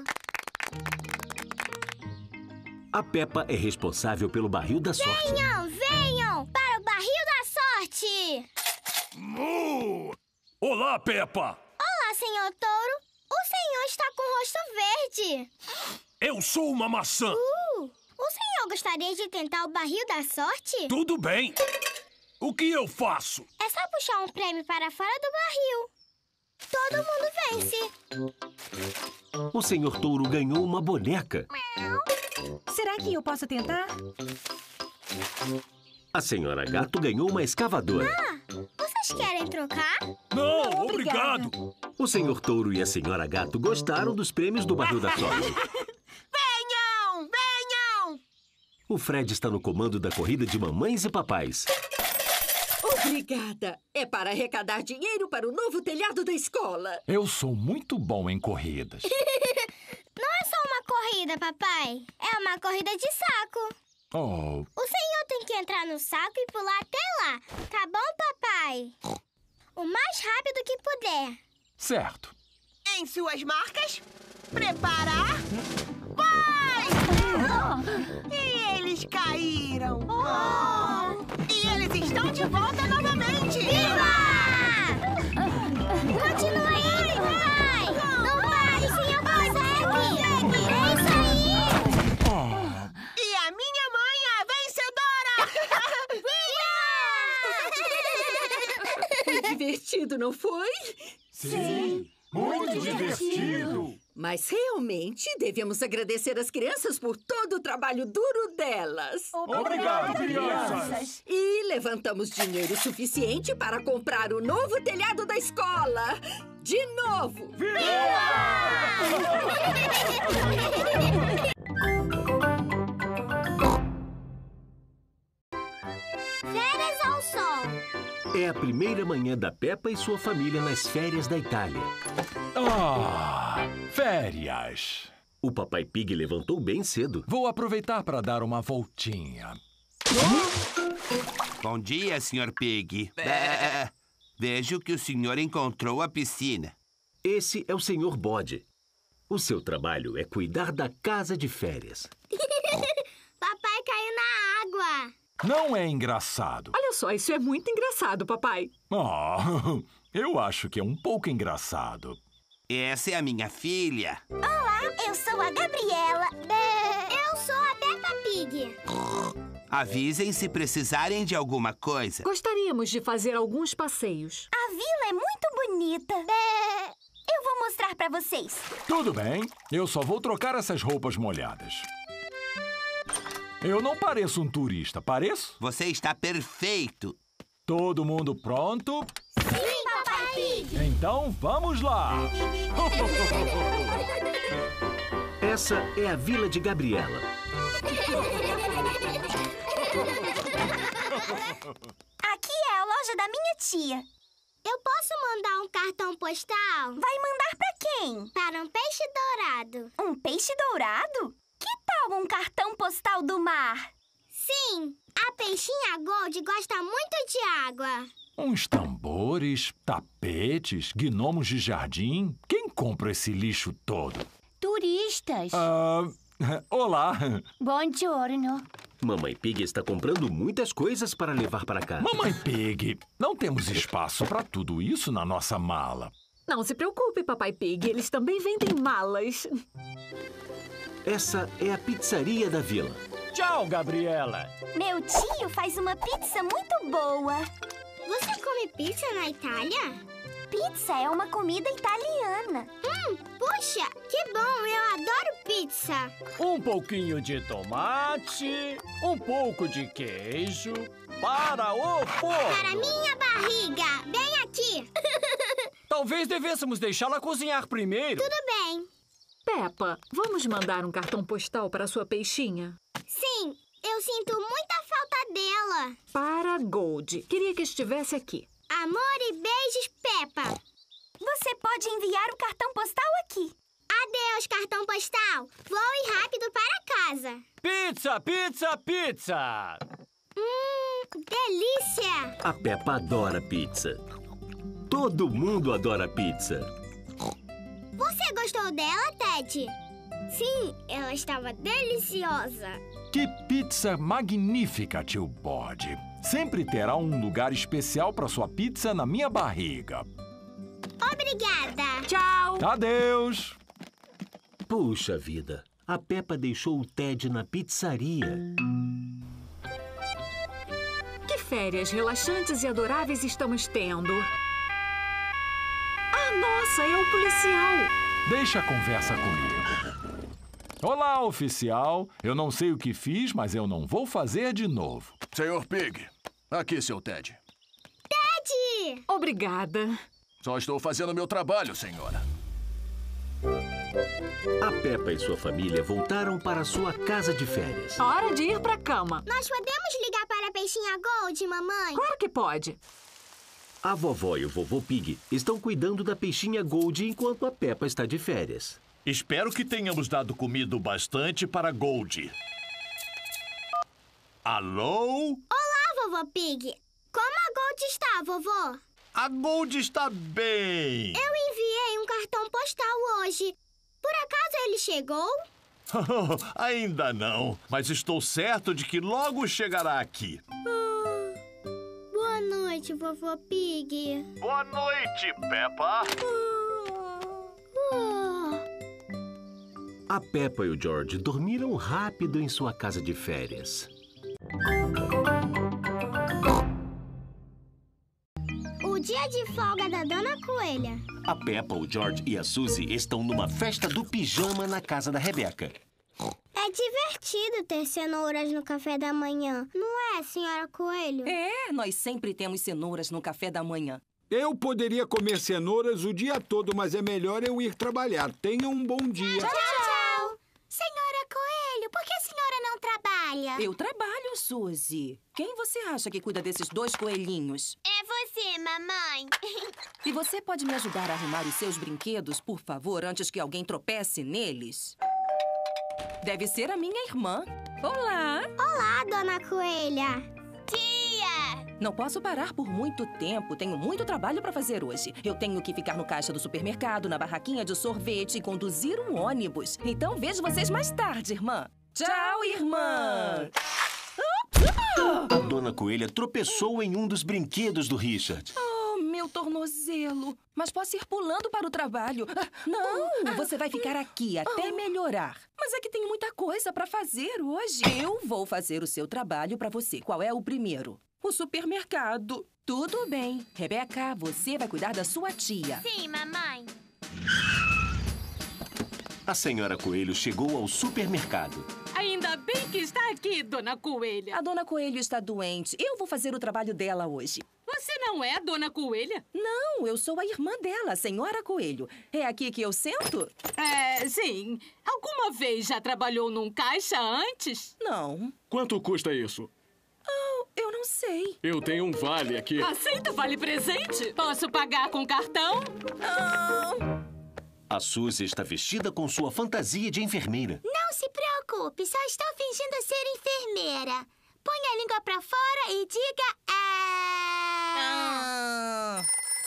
A Peppa é responsável pelo barril da sorte. Venham, venham para o barril da sorte. Mu! Olá, Peppa. Olá, senhor Touro. O senhor está com o rosto verde. Eu sou uma maçã. Uh, o senhor gostaria de tentar o barril da sorte? Tudo bem. O que eu faço? É só puxar um prêmio para fora do barril. Todo mundo vence. O senhor Touro ganhou uma boneca. Será que eu posso tentar? A senhora Gato ganhou uma escavadora. Ah, vocês querem trocar? Não, Não obrigado. obrigado. O senhor Touro e a senhora Gato gostaram dos prêmios do barril da sorte. Venham, venham! O Fred está no comando da corrida de mamães e papais. Obrigada. É para arrecadar dinheiro para o novo telhado da escola. Eu sou muito bom em corridas. Não é só uma corrida, papai. É uma corrida de saco. Oh. O senhor tem que entrar no saco e pular até lá. Tá bom, papai? O mais rápido que puder. Certo. Em suas marcas, preparar, vai! Oh. E eles caíram. Oh. E eles estão de volta novamente. Viva! Continua aí, vai! Não pare, senhor consegue! É isso aí! Oh. E a minha mãe é a vencedora! Viva! Foi divertido, não foi? Sim, muito divertido. Mas realmente devemos agradecer as crianças por todo o trabalho duro delas. Obrigado, crianças. E levantamos dinheiro suficiente para comprar o novo telhado da escola. De novo! Viva! Férias ao sol. É a primeira manhã da Peppa e sua família nas férias da Itália. Ah, férias. O Papai Pig levantou bem cedo. Vou aproveitar para dar uma voltinha. Bom dia, senhor Pig. É, vejo que o senhor encontrou a piscina. Esse é o senhor Bode. O seu trabalho é cuidar da casa de férias. Papai caiu na água. Não é engraçado. Olha só, isso é muito engraçado, papai. Oh, eu acho que é um pouco engraçado. Essa é a minha filha. Olá, eu sou a Gabriela. Eu sou a Peppa Pig. Avisem se precisarem de alguma coisa. Gostaríamos de fazer alguns passeios. A vila é muito bonita. Eu vou mostrar pra vocês. Tudo bem, eu só vou trocar essas roupas molhadas. Eu não pareço um turista, pareço? Você está perfeito. Todo mundo pronto? Sim, Papai Pig! Então, vamos lá! Essa é a Vila de Gabriela. Aqui é a loja da minha tia. Eu posso mandar um cartão postal? Vai mandar pra quem? Para um peixe dourado. Um peixe dourado? Que tal um cartão postal do mar? Sim, a peixinha Gold gosta muito de água. Uns tambores, tapetes, gnomos de jardim. Quem compra esse lixo todo? Turistas. Ah, olá. Buongiorno. Mamãe Pig está comprando muitas coisas para levar para casa. Mamãe Pig, não temos espaço para tudo isso na nossa mala. Não se preocupe, Papai Pig. Eles também vendem malas. Essa é a pizzaria da vila. Tchau, Gabriela. Meu tio faz uma pizza muito boa. Você come pizza na Itália? Pizza é uma comida italiana. Hum, puxa, que bom, eu adoro pizza. Um pouquinho de tomate, um pouco de queijo, para o forno. Para minha barriga, bem aqui. Talvez devêssemos deixá-la cozinhar primeiro. Tudo bem. Peppa, vamos mandar um cartão postal para sua peixinha? Sim, eu sinto muita falta dela. Para Gold. Queria que estivesse aqui. Amor e beijos, Peppa. Você pode enviar o cartão postal aqui. Adeus, cartão postal. Voe rápido para casa. Pizza, pizza, pizza! Hum, delícia! A Peppa adora pizza. Todo mundo adora pizza. Você gostou dela, Ted? Sim, ela estava deliciosa. Que pizza magnífica, tio Bode. Sempre terá um lugar especial para sua pizza na minha barriga. Obrigada. Tchau. Adeus. Puxa vida, a Peppa deixou o Ted na pizzaria. Que férias relaxantes e adoráveis estamos tendo. Ah, nossa, é o policial. Deixa a conversa comigo. Olá, oficial. Eu não sei o que fiz, mas eu não vou fazer de novo. Senhor Pig, aqui seu Ted. Ted! Obrigada. Só estou fazendo meu trabalho, senhora. A Peppa e sua família voltaram para sua casa de férias. Hora de ir para a cama. Nós podemos ligar para a peixinha Gold, mamãe? Claro que pode. A vovó e o vovô Pig estão cuidando da peixinha Gold enquanto a Peppa está de férias. Espero que tenhamos dado comida o bastante para Gold. Alô? Olá, vovô Pig. Como a Gold está, vovô? A Gold está bem. Eu enviei um cartão postal hoje. Por acaso ele chegou? Ainda não, mas estou certo de que logo chegará aqui. Ah, boa noite, vovô Pig. Boa noite, Peppa. Ah, ah. A Peppa e o George dormiram rápido em sua casa de férias. O dia de folga da Dona Coelha. A Peppa, o George e a Suzy estão numa festa do pijama na casa da Rebeca. É divertido ter cenouras no café da manhã, não é, senhora Coelho? É, nós sempre temos cenouras no café da manhã. Eu poderia comer cenouras o dia todo, mas é melhor eu ir trabalhar. Tenha um bom dia. Tchau, tchau. Senhora Coelho, por que a senhora não trabalha? Eu trabalho, Suzy. Quem você acha que cuida desses dois coelhinhos? É você, mamãe. E você pode me ajudar a arrumar os seus brinquedos, por favor, antes que alguém tropece neles? Deve ser a minha irmã. Olá! Olá, Dona Coelha. Tia! Não posso parar por muito tempo. Tenho muito trabalho para fazer hoje. Eu tenho que ficar no caixa do supermercado, na barraquinha de sorvete e conduzir um ônibus. Então vejo vocês mais tarde, irmã. Tchau, irmã! A Dona Coelha tropeçou em um dos brinquedos do Richard. Oh, meu tornozelo. Mas posso ir pulando para o trabalho. Ah, não, você vai ficar aqui até melhorar. Mas é que tenho muita coisa para fazer hoje. Eu vou fazer o seu trabalho para você. Qual é o primeiro? O supermercado. Tudo bem. Rebeca, você vai cuidar da sua tia. Sim, mamãe. A senhora Coelho chegou ao supermercado. Ainda bem que está aqui, Dona Coelha. A Dona Coelho está doente. Eu vou fazer o trabalho dela hoje. Você não é a Dona Coelha? Não, eu sou a irmã dela, a Senhora Coelho. É aqui que eu sento? É, sim. Alguma vez já trabalhou num caixa antes? Não. Quanto custa isso? Oh, eu não sei. Eu tenho um vale aqui. Aceita vale presente? Posso pagar com cartão? Oh. A Suzy está vestida com sua fantasia de enfermeira. Não se preocupe, só estou fingindo ser enfermeira. Põe a língua pra fora e diga... Ah.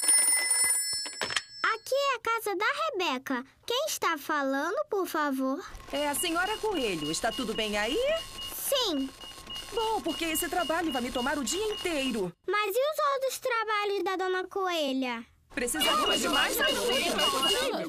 Aqui é a casa da Rebeca. Quem está falando, por favor? É a Senhora Coelho. Está tudo bem aí? Sim. Bom, porque esse trabalho vai me tomar o dia inteiro. Mas e os outros trabalhos da Dona Coelha? Precisamos de mais ajuda.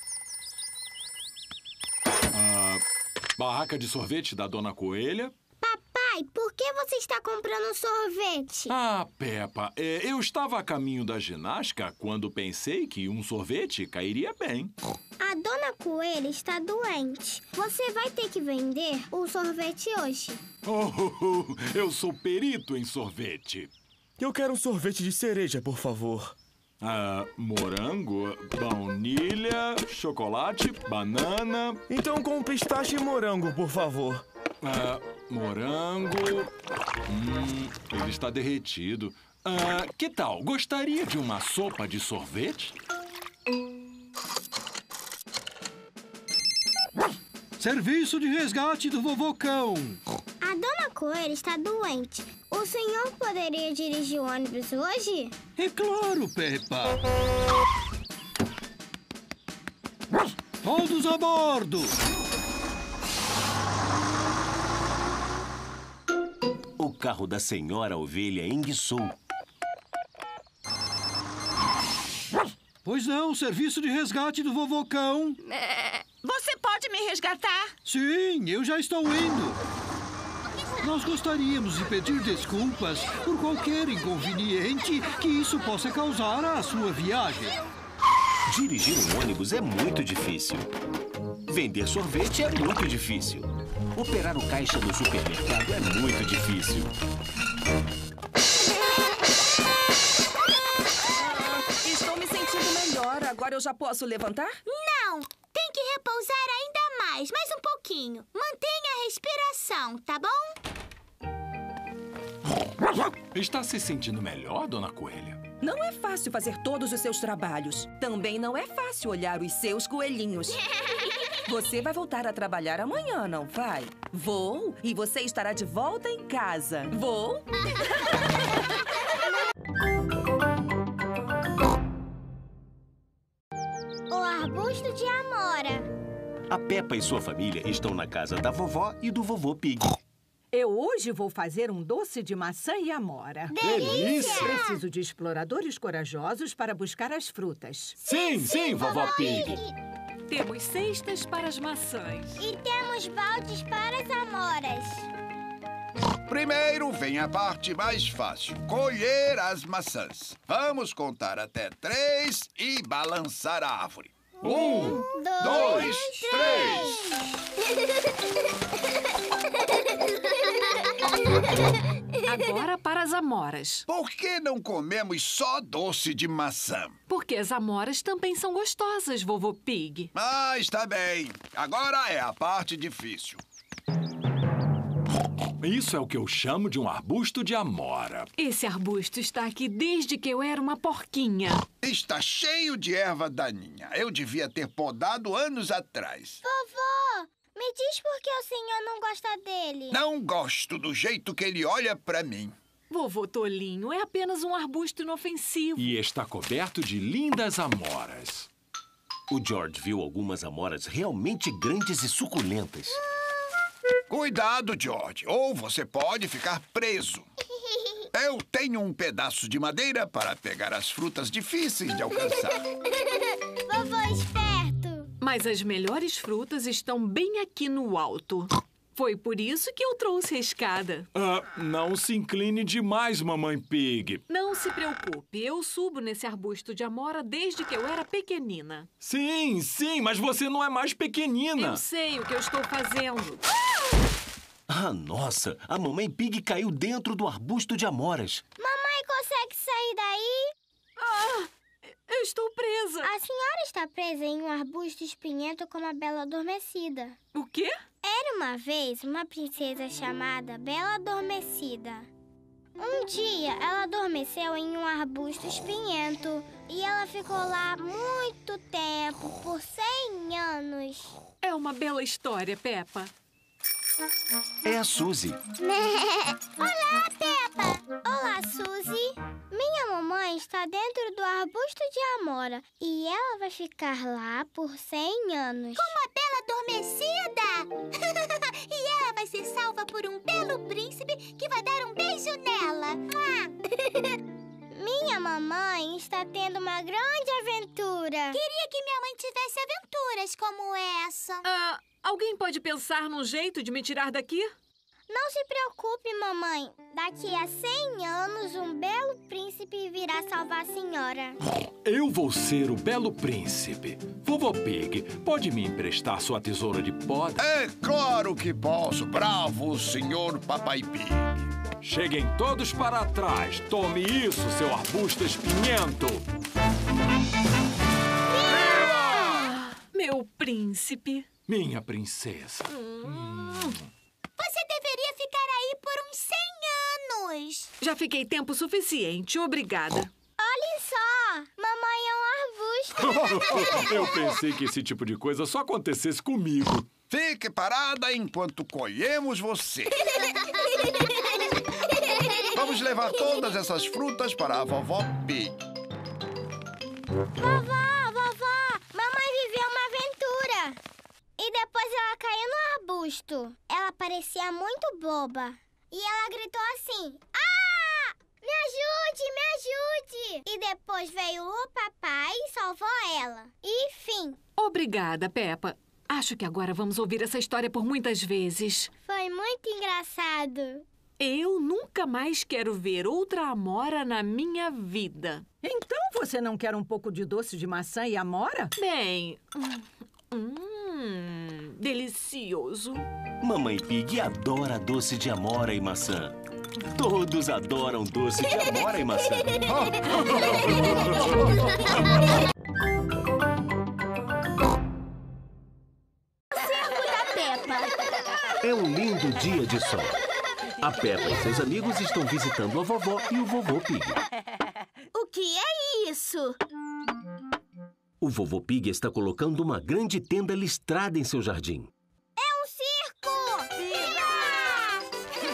Ah, barraca de sorvete da Dona Coelha. Papai, por que você está comprando sorvete? Ah, Peppa, é, eu estava a caminho da ginástica quando pensei que um sorvete cairia bem. A Dona Coelha está doente. Você vai ter que vender o sorvete hoje. Oh, eu sou perito em sorvete. Eu quero um sorvete de cereja, por favor. Ah, morango, baunilha, chocolate, banana... Então com pistache e morango, por favor. Ah, morango... Hum, ele está derretido. Ah, que tal? Gostaria de uma sopa de sorvete? Serviço de resgate do Vovô Cão. A dona Coelha está doente. O senhor poderia dirigir o ônibus hoje? É claro, Peppa. Todos a bordo. O carro da senhora ovelha enguiçou. Pois não, serviço de resgate do Vovô Cão. Você pode me resgatar? Sim, eu já estou indo. Nós gostaríamos de pedir desculpas por qualquer inconveniente que isso possa causar à sua viagem. Dirigir um ônibus é muito difícil. Vender sorvete é muito difícil. Operar o caixa do supermercado é muito difícil. Estou me sentindo melhor. Agora eu já posso levantar? Não! Tem que repousar ainda mais, mais um pouquinho. Mantenha a respiração, tá bom? Está se sentindo melhor, Dona Coelha? Não é fácil fazer todos os seus trabalhos. Também não é fácil olhar os seus coelhinhos. Você vai voltar a trabalhar amanhã, não vai? Vou, e você estará de volta em casa. Vou. O arbusto de amora. A Peppa e sua família estão na casa da vovó e do vovô Pig. Eu hoje vou fazer um doce de maçã e amora. Delícia! Preciso de exploradores corajosos para buscar as frutas. Sim, sim, sim vovó Pig. Temos cestas para as maçãs. E temos baldes para as amoras. Primeiro vem a parte mais fácil, colher as maçãs. Vamos contar até três e balançar a árvore. Um, dois, três. Agora para as amoras. Por que não comemos só doce de maçã? Porque as amoras também são gostosas, vovô Pig. Ah, está bem. Agora é a parte difícil. Isso é o que eu chamo de um arbusto de amora. Esse arbusto está aqui desde que eu era uma porquinha. Está cheio de erva daninha. Eu devia ter podado anos atrás. Vovó, me diz por que o senhor não gosta dele. Não gosto do jeito que ele olha pra mim. Vovô Tolinho, é apenas um arbusto inofensivo. E está coberto de lindas amoras. O George viu algumas amoras realmente grandes e suculentas. Cuidado, George, ou você pode ficar preso. Eu tenho um pedaço de madeira para pegar as frutas difíceis de alcançar. Vovô esperto. Mas as melhores frutas estão bem aqui no alto. Foi por isso que eu trouxe a escada. Ah, não se incline demais, mamãe Pig. Não se preocupe, eu subo nesse arbusto de amora desde que eu era pequenina. Sim, sim, mas você não é mais pequenina. Eu sei o que eu estou fazendo. Ah, nossa! A mamãe Pig caiu dentro do arbusto de amoras. Mamãe consegue sair daí? Ah, eu estou presa. A senhora está presa em um arbusto espinhento como a Bela Adormecida. O quê? Era uma vez uma princesa chamada Bela Adormecida. Um dia, ela adormeceu em um arbusto espinhento e ela ficou lá muito tempo, por cem anos. É uma bela história, Peppa. É a Suzy. Olá, Peppa! Olá, Suzy! Minha mamãe está dentro do arbusto de amora e ela vai ficar lá por cem anos. Como a Bela Adormecida! E ela vai ser salva por um belo príncipe que vai dar um beijo nela. Minha mamãe está tendo uma grande aventura. Queria que minha mãe tivesse aventuras como essa. Ah, alguém pode pensar num jeito de me tirar daqui? Não se preocupe, mamãe. Daqui a cem anos, um belo príncipe virá salvar a senhora. Eu vou ser o belo príncipe. Vovô Pig, pode me emprestar sua tesoura de poda? É claro que posso. Bravo, senhor Papai Pig. Cheguem todos para trás. Tome isso, seu arbusto espinhento. Meu príncipe. Minha princesa. Hum. Você deveria ficar aí por uns cem anos. Já fiquei tempo suficiente, obrigada. Olhem só, mamãe é um arbusto. Eu pensei que esse tipo de coisa só acontecesse comigo. Fique parada enquanto colhemos você. Vamos levar todas essas frutas para a vovó Pig. Vovó, vovó, mamãe viveu uma aventura. E depois ela caiu no arbusto. Ela parecia muito boba. E ela gritou assim: ah! Me ajude, me ajude! E depois veio o papai e salvou ela. E fim. Obrigada, Peppa. Acho que agora vamos ouvir essa história por muitas vezes. Foi muito engraçado. Eu nunca mais quero ver outra amora na minha vida. Então você não quer um pouco de doce de maçã e amora? Bem... Hum, delicioso. Mamãe Pig adora doce de amora e maçã. Todos adoram doce de amora e maçã. É um lindo dia de sol. A Peppa e seus amigos estão visitando a vovó e o vovô Pig. O que é isso? O vovô Pig está colocando uma grande tenda listrada em seu jardim. É um circo! Viva!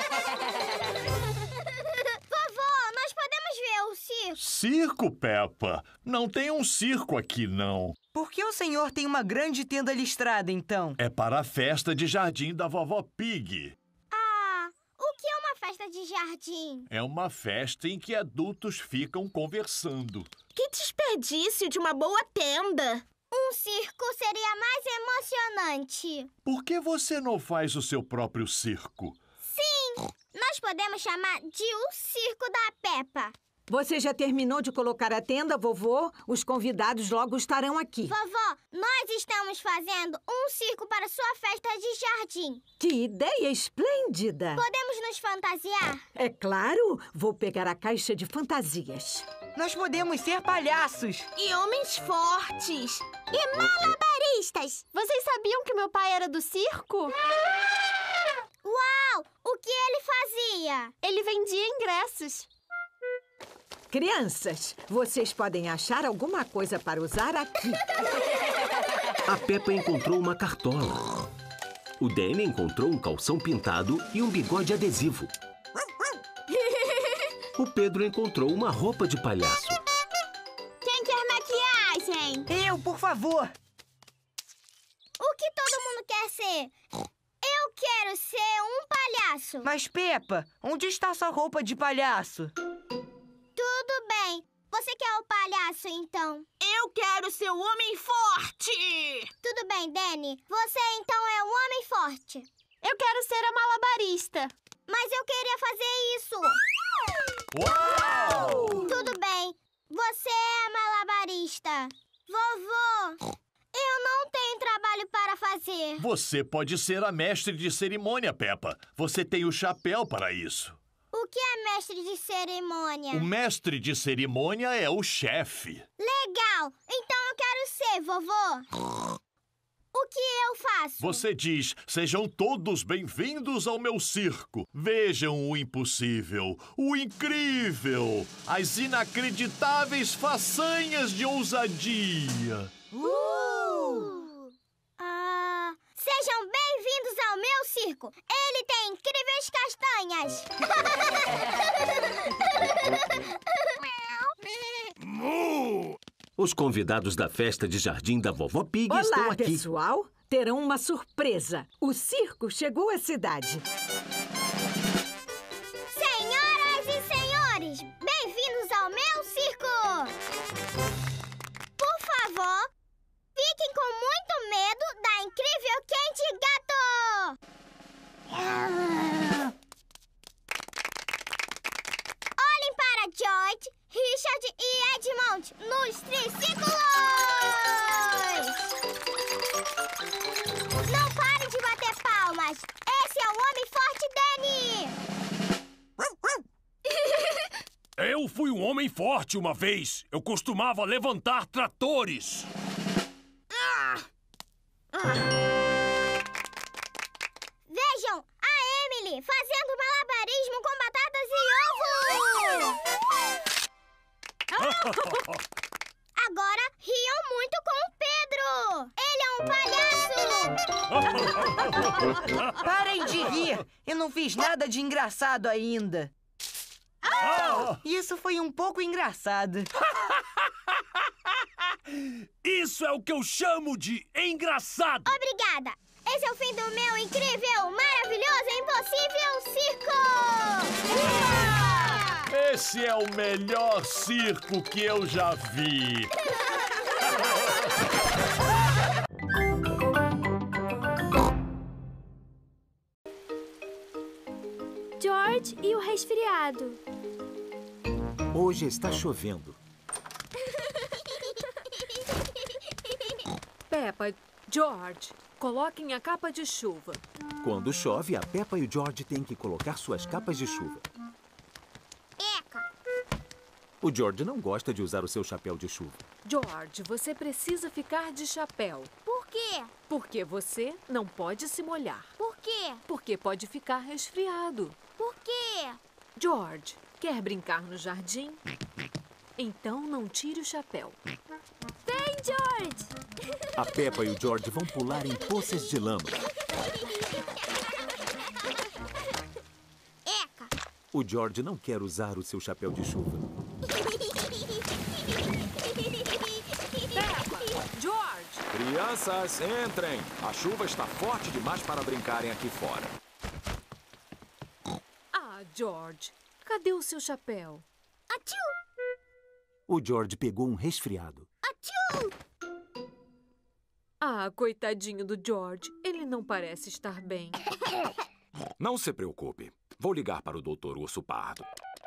Vovó, nós podemos ver o circo? Circo, Peppa? Não tem um circo aqui, não. Por que o senhor tem uma grande tenda listrada, então? É para a festa de jardim da vovó Pig. Ah, o que é uma festa de jardim? É uma festa em que adultos ficam conversando. Que desperdício de uma boa tenda! Um circo seria mais emocionante. Por que você não faz o seu próprio circo? Sim, nós podemos chamar de o circo da Peppa. Você já terminou de colocar a tenda, vovô? Os convidados logo estarão aqui. Vovó, nós estamos fazendo um circo para sua festa de jardim. Que ideia esplêndida! Podemos nos fantasiar? É claro! Vou pegar a caixa de fantasias. Nós podemos ser palhaços. E homens fortes. E malabaristas. Vocês sabiam que meu pai era do circo? Uau! O que ele fazia? Ele vendia ingressos. Crianças, vocês podem achar alguma coisa para usar aqui. A Peppa encontrou uma cartola. O Danny encontrou um calção pintado e um bigode adesivo. O Pedro encontrou uma roupa de palhaço. Quem quer maquiagem? Eu, por favor. O que todo mundo quer ser? Eu quero ser um palhaço. Mas, Peppa, onde está sua roupa de palhaço? Tudo bem. Você quer o palhaço, então? Eu quero ser o homem forte! Tudo bem, Danny. Você, então, é o homem forte. Eu quero ser a malabarista. Mas eu queria fazer isso. Uau! Tudo bem. Você é a malabarista. Vovô, eu não tenho trabalho para fazer. Você pode ser a mestre de cerimônia, Peppa. Você tem o chapéu para isso. O que é mestre de cerimônia? O mestre de cerimônia é o chefe. Legal! Então eu quero ser, vovô. O que eu faço? Você diz, sejam todos bem-vindos ao meu circo. Vejam o impossível, o incrível, as inacreditáveis façanhas de ousadia. Uh! Ah, sejam bem-vindos ao meu circo. Ele tem incríveis castanhas. Os convidados da festa de jardim da vovó Pig Olá, estão aqui. pessoal. Terão uma surpresa. O circo chegou à cidade. Senhoras e senhores, bem-vindos ao meu circo. Por favor, fiquem com muito medo da incrível Candy Gato. Olhem para George, Richard e Edmond nos triciclos! Não parem de bater palmas! Esse é o Homem Forte Danny! Eu fui um homem bem forte uma vez. Eu costumava levantar tratores. Vejam, a Emily fazendo malabarismo com batatas e ovos! Agora riam muito com o Pedro! Ele é um palhaço! Parem de rir! Eu não fiz nada de engraçado ainda. Ah! Isso foi um pouco engraçado. Isso é o que eu chamo de engraçado! Obrigada! Esse é o fim do meu incrível, maravilhoso e impossível circo! Esse é o melhor circo que eu já vi. George e o resfriado. Hoje está chovendo. Peppa, George, coloquem a capa de chuva. Quando chove, a Peppa e o George têm que colocar suas capas de chuva. Eca! O George não gosta de usar o seu chapéu de chuva. George, você precisa ficar de chapéu. Por quê? Porque você não pode se molhar. Por quê? Porque pode ficar resfriado. Por quê? George, quer brincar no jardim? Então não tire o chapéu. Vem, George! A Peppa e o George vão pular em poças de lama. Eca! O George não quer usar o seu chapéu de chuva. Peppa, George! Crianças, entrem! A chuva está forte demais para brincarem aqui fora. Ah, George, cadê o seu chapéu? Atiu! O George pegou um resfriado. Atiu! Ah, coitadinho do George. Ele não parece estar bem. Não se preocupe. Vou ligar para o doutor Urso Pardo.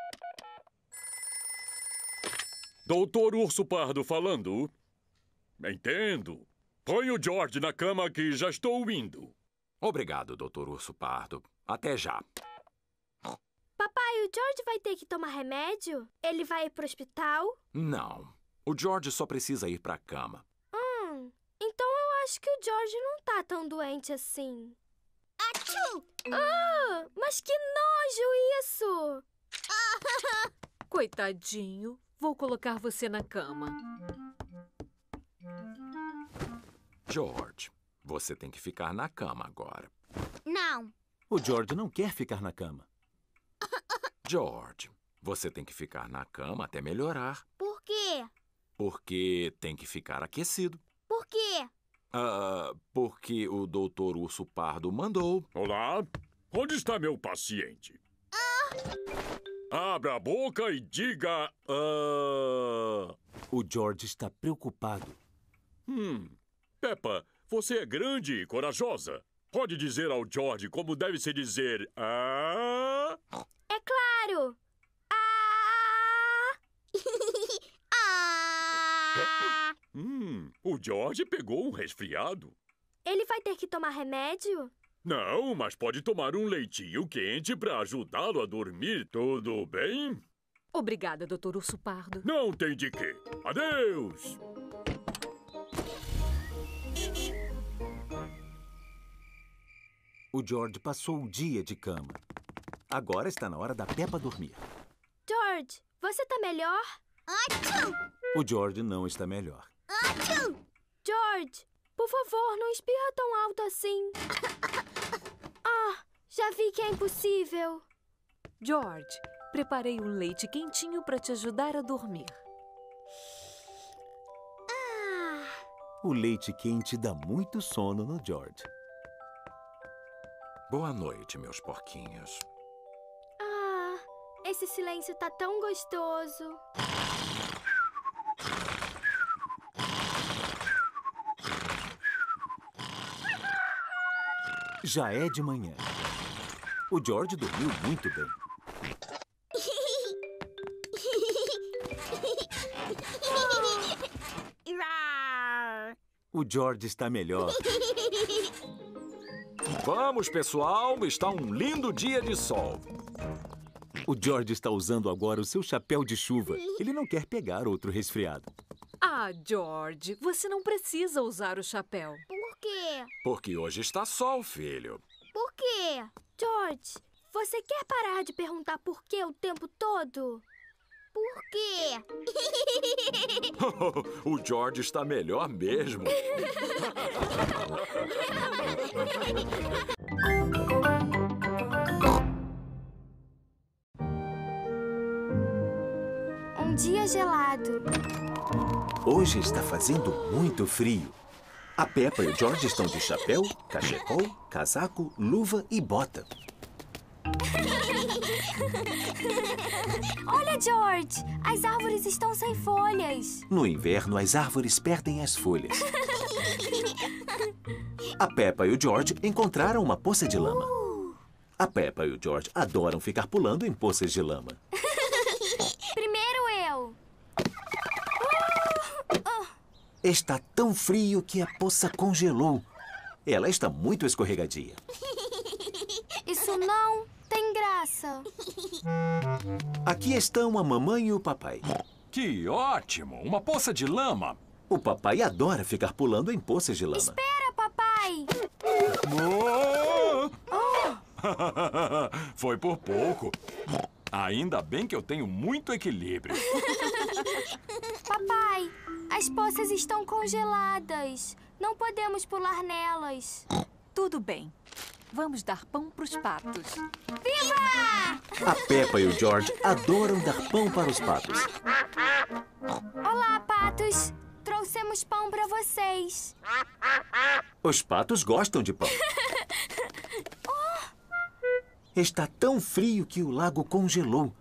Doutor Urso Pardo falando. Entendo. Põe o George na cama que já estou indo. Obrigado, doutor Urso Pardo. Até já. Papai, o George vai ter que tomar remédio? Ele vai ir pro hospital? Não. O George só precisa ir para a cama. Hum, então eu acho que o George não tá tão doente assim. Atiu! Ah, mas que nojo isso! Coitadinho, vou colocar você na cama. George, você tem que ficar na cama agora. Não. O George não quer ficar na cama. George, você tem que ficar na cama até melhorar. Por quê? Porque tem que ficar aquecido. Por quê? Ah, porque o doutor Urso Pardo mandou. Olá, onde está meu paciente? Ah. Abra a boca e diga... Uh... O George está preocupado. Hum, Peppa, você é grande e corajosa. Pode dizer ao George como deve se dizer... Ah... É claro! Ah! Ah! Hum, o George pegou um resfriado. Ele vai ter que tomar remédio? Não, mas pode tomar um leitinho quente para ajudá-lo a dormir. Tudo bem? Obrigada, doutor Urso Pardo. Não tem de quê. Adeus! O George passou o dia de cama. Agora está na hora da Peppa dormir. George, você tá melhor? Atiu! O George não está melhor. Atiu! George, por favor, não espirra tão alto assim. Ah, já vi que é impossível. George, preparei um leite quentinho para te ajudar a dormir. Ah. O leite quente dá muito sono no George. Boa noite, meus porquinhos. Ah, esse silêncio tá tão gostoso. Já é de manhã. O George dormiu muito bem. O George está melhor. Vamos, pessoal, está um lindo dia de sol. O George está usando agora o seu chapéu de chuva. Ele não quer pegar outro resfriado. Ah, George, você não precisa usar o chapéu. Por quê? Porque hoje está sol, filho. Por quê? George, você quer parar de perguntar por quê o tempo todo? Por quê? O George está melhor mesmo. Um dia gelado. Hoje está fazendo muito frio. A Peppa e o George estão de chapéu, cachecol, casaco, luva e bota. Olha, George! As árvores estão sem folhas. No inverno, as árvores perdem as folhas. A Peppa e o George encontraram uma poça de lama. A Peppa e o George adoram ficar pulando em poças de lama. Primeiro eu. Está tão frio que a poça congelou. Ela está muito escorregadia. Isso não tem graça. Aqui estão a mamãe e o papai. Que ótimo! Uma poça de lama. O papai adora ficar pulando em poças de lama. Espera, papai! Oh! Foi por pouco. Ainda bem que eu tenho muito equilíbrio. Papai, as poças estão congeladas. Não podemos pular nelas. Tudo bem. Vamos dar pão para os patos. Viva! A Peppa e o George adoram dar pão para os patos. Olá, patos. Trouxemos pão para vocês. Os patos gostam de pão. Está tão frio que o lago congelou.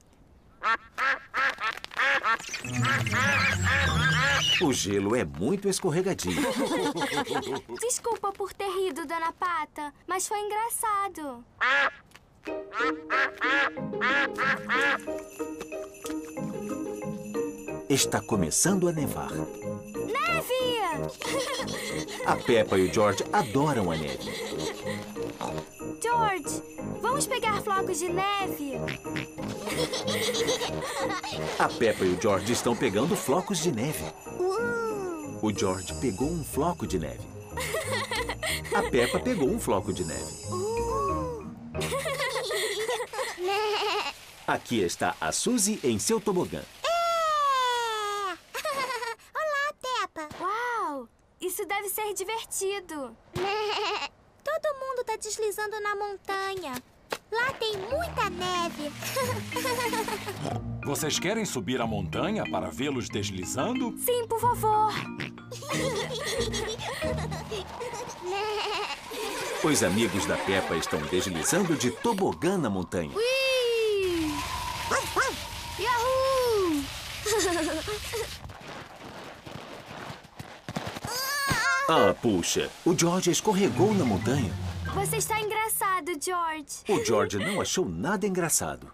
O gelo é muito escorregadio. Desculpa por ter rido, Dona Pata, mas foi engraçado. Está começando a nevar. Neve! A Peppa e o George adoram a neve. George, vamos pegar flocos de neve? A Peppa e o George estão pegando flocos de neve. O George pegou um floco de neve. A Peppa pegou um floco de neve. Aqui está a Suzy em seu tobogã. Olá, Peppa. Uau! Isso deve ser divertido. Todo mundo tá deslizando na montanha. Lá tem muita neve. Vocês querem subir a montanha para vê-los deslizando? Sim, por favor. Os amigos da Peppa estão deslizando de tobogã na montanha. Ui! Yahoo! Ah, puxa, o George escorregou na montanha. Você está engraçado, George. O George não achou nada engraçado.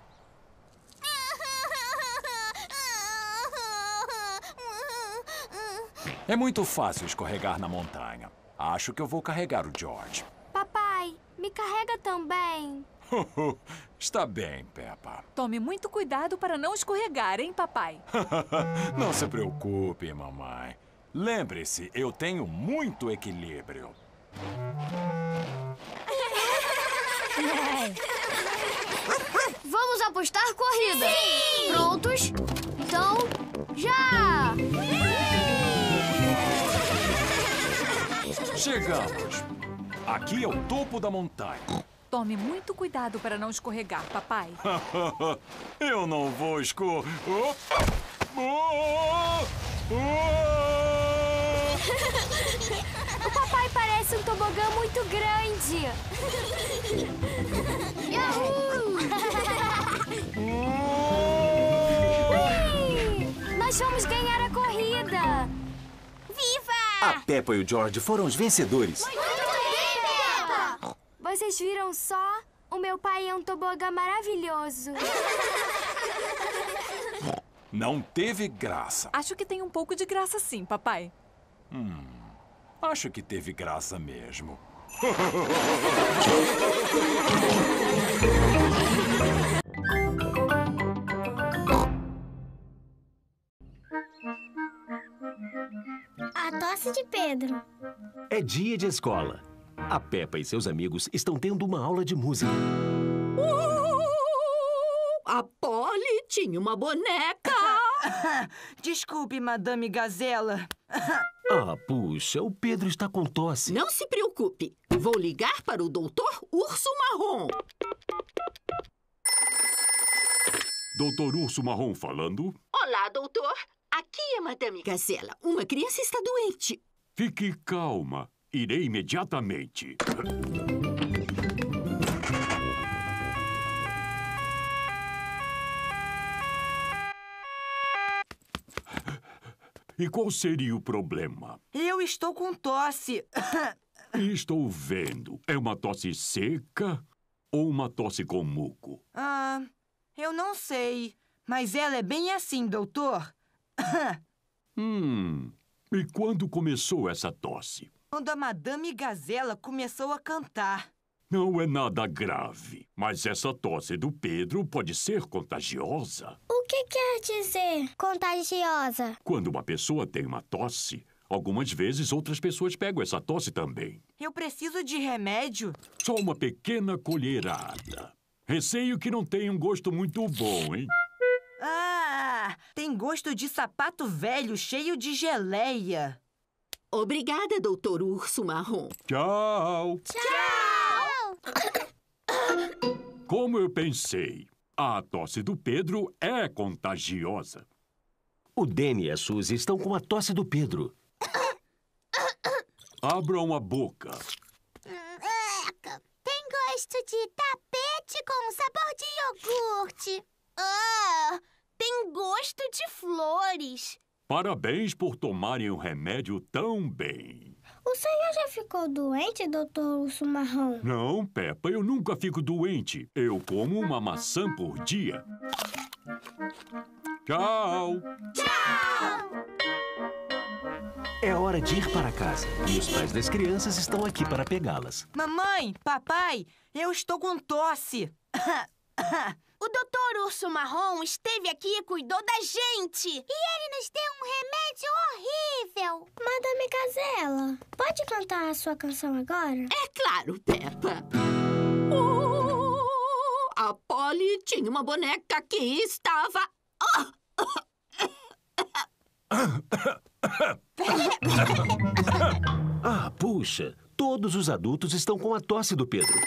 É muito fácil escorregar na montanha. Acho que eu vou carregar o George. Papai, me carrega também. Está bem, Peppa. Tome muito cuidado para não escorregar, hein, papai? Não se preocupe, mamãe. Lembre-se, eu tenho muito equilíbrio. Vamos apostar corrida. Sim! Prontos? Então, já! Chegamos. Aqui é o topo da montanha. Tome muito cuidado para não escorregar, papai. Eu não vou escor... Oh! Oh! Oh! O papai parece um tobogã muito grande. Yahoo! Ui! Nós vamos ganhar a corrida. Viva! A Peppa e o George foram os vencedores. Muito bem, Peppa! Vocês viram só? O meu pai é um tobogã maravilhoso. Não teve graça. Acho que tem um pouco de graça sim, papai. Hum, acho que teve graça mesmo. tosse de Pedro. É dia de escola. A Peppa e seus amigos estão tendo uma aula de música. Uh, a Polly tinha uma boneca. Desculpe, Madame Gazela. Ah, puxa, o Pedro está com tosse. Não se preocupe. Vou ligar para o doutor Urso Marrom. doutor Urso Marrom falando. Olá, doutor. Aqui é Madame Gazela. Uma criança está doente. Fique calma. Irei imediatamente. E qual seria o problema? Eu estou com tosse. Estou vendo. É uma tosse seca ou uma tosse com muco? Ah, eu não sei. Mas ela é bem assim, doutor. Hum. E quando começou essa tosse? Quando a Madame Gazela começou a cantar. Não é nada grave, mas essa tosse do Pedro pode ser contagiosa. O que quer dizer contagiosa? Quando uma pessoa tem uma tosse, algumas vezes outras pessoas pegam essa tosse também. Eu preciso de remédio? Só uma pequena colherada. Receio que não tenha um gosto muito bom, hein? Ah, tem gosto de sapato velho cheio de geleia. Obrigada, doutor Urso Marrom. Tchau. Tchau. Como eu pensei, a tosse do Pedro é contagiosa. O Danny e a Suzy estão com a tosse do Pedro. Abram a boca. Tem gosto de tapete com sabor de iogurte. Ah, tem gosto de flores. Parabéns por tomarem o remédio tão bem. O senhor já ficou doente, doutor Urso Marrom? Não, Peppa, eu nunca fico doente. Eu como uma maçã por dia. Tchau. Tchau. É hora de ir para casa. E os pais das crianças estão aqui para pegá-las. Mamãe, papai, eu estou com tosse. O doutor Urso Marrom esteve aqui e cuidou da gente. E ele nos deu um remédio horrível. Madame Gazela, pode cantar a sua canção agora? É claro, Peppa. Oh, a Polly tinha uma boneca que estava... Ah, puxa, todos os adultos estão com a tosse do Pedro.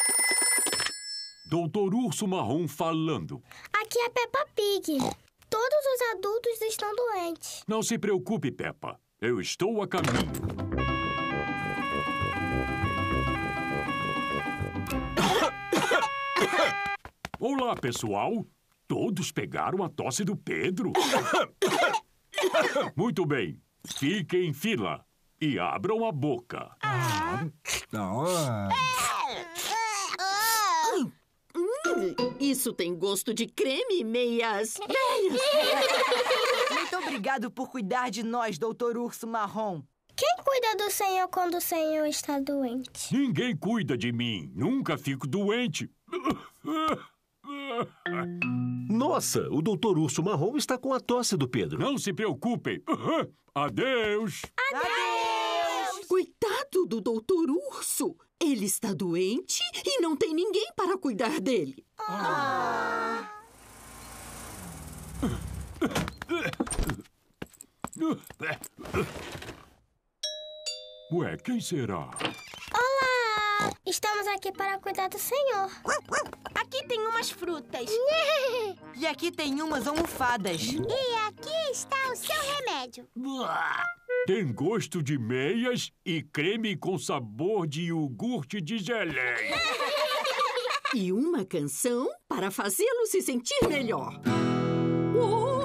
doutor Urso Marrom falando. Aqui é Peppa Pig. Todos os adultos estão doentes. Não se preocupe, Peppa. Eu estou a caminho. Olá, pessoal. Todos pegaram a tosse do Pedro? Muito bem. Fiquem em fila e abram a boca. Ah. Hum, isso tem gosto de creme e meias velhas. Muito obrigado por cuidar de nós, doutor Urso Marrom. Quem cuida do senhor quando o senhor está doente? Ninguém cuida de mim. Nunca fico doente. Nossa, o doutor Urso Marrom está com a tosse do Pedro. Não se preocupem. Adeus. Adeus. Coitado do doutor Urso. Ele está doente e não tem ninguém para cuidar dele. Ah. Ué, quem será? Olá! Estamos aqui para cuidar do senhor. Aqui tem umas frutas. E aqui tem umas almofadas. E aqui está o seu remédio. Tem gosto de meias e creme com sabor de iogurte de geleia. E uma canção para fazê-lo se sentir melhor. Oh!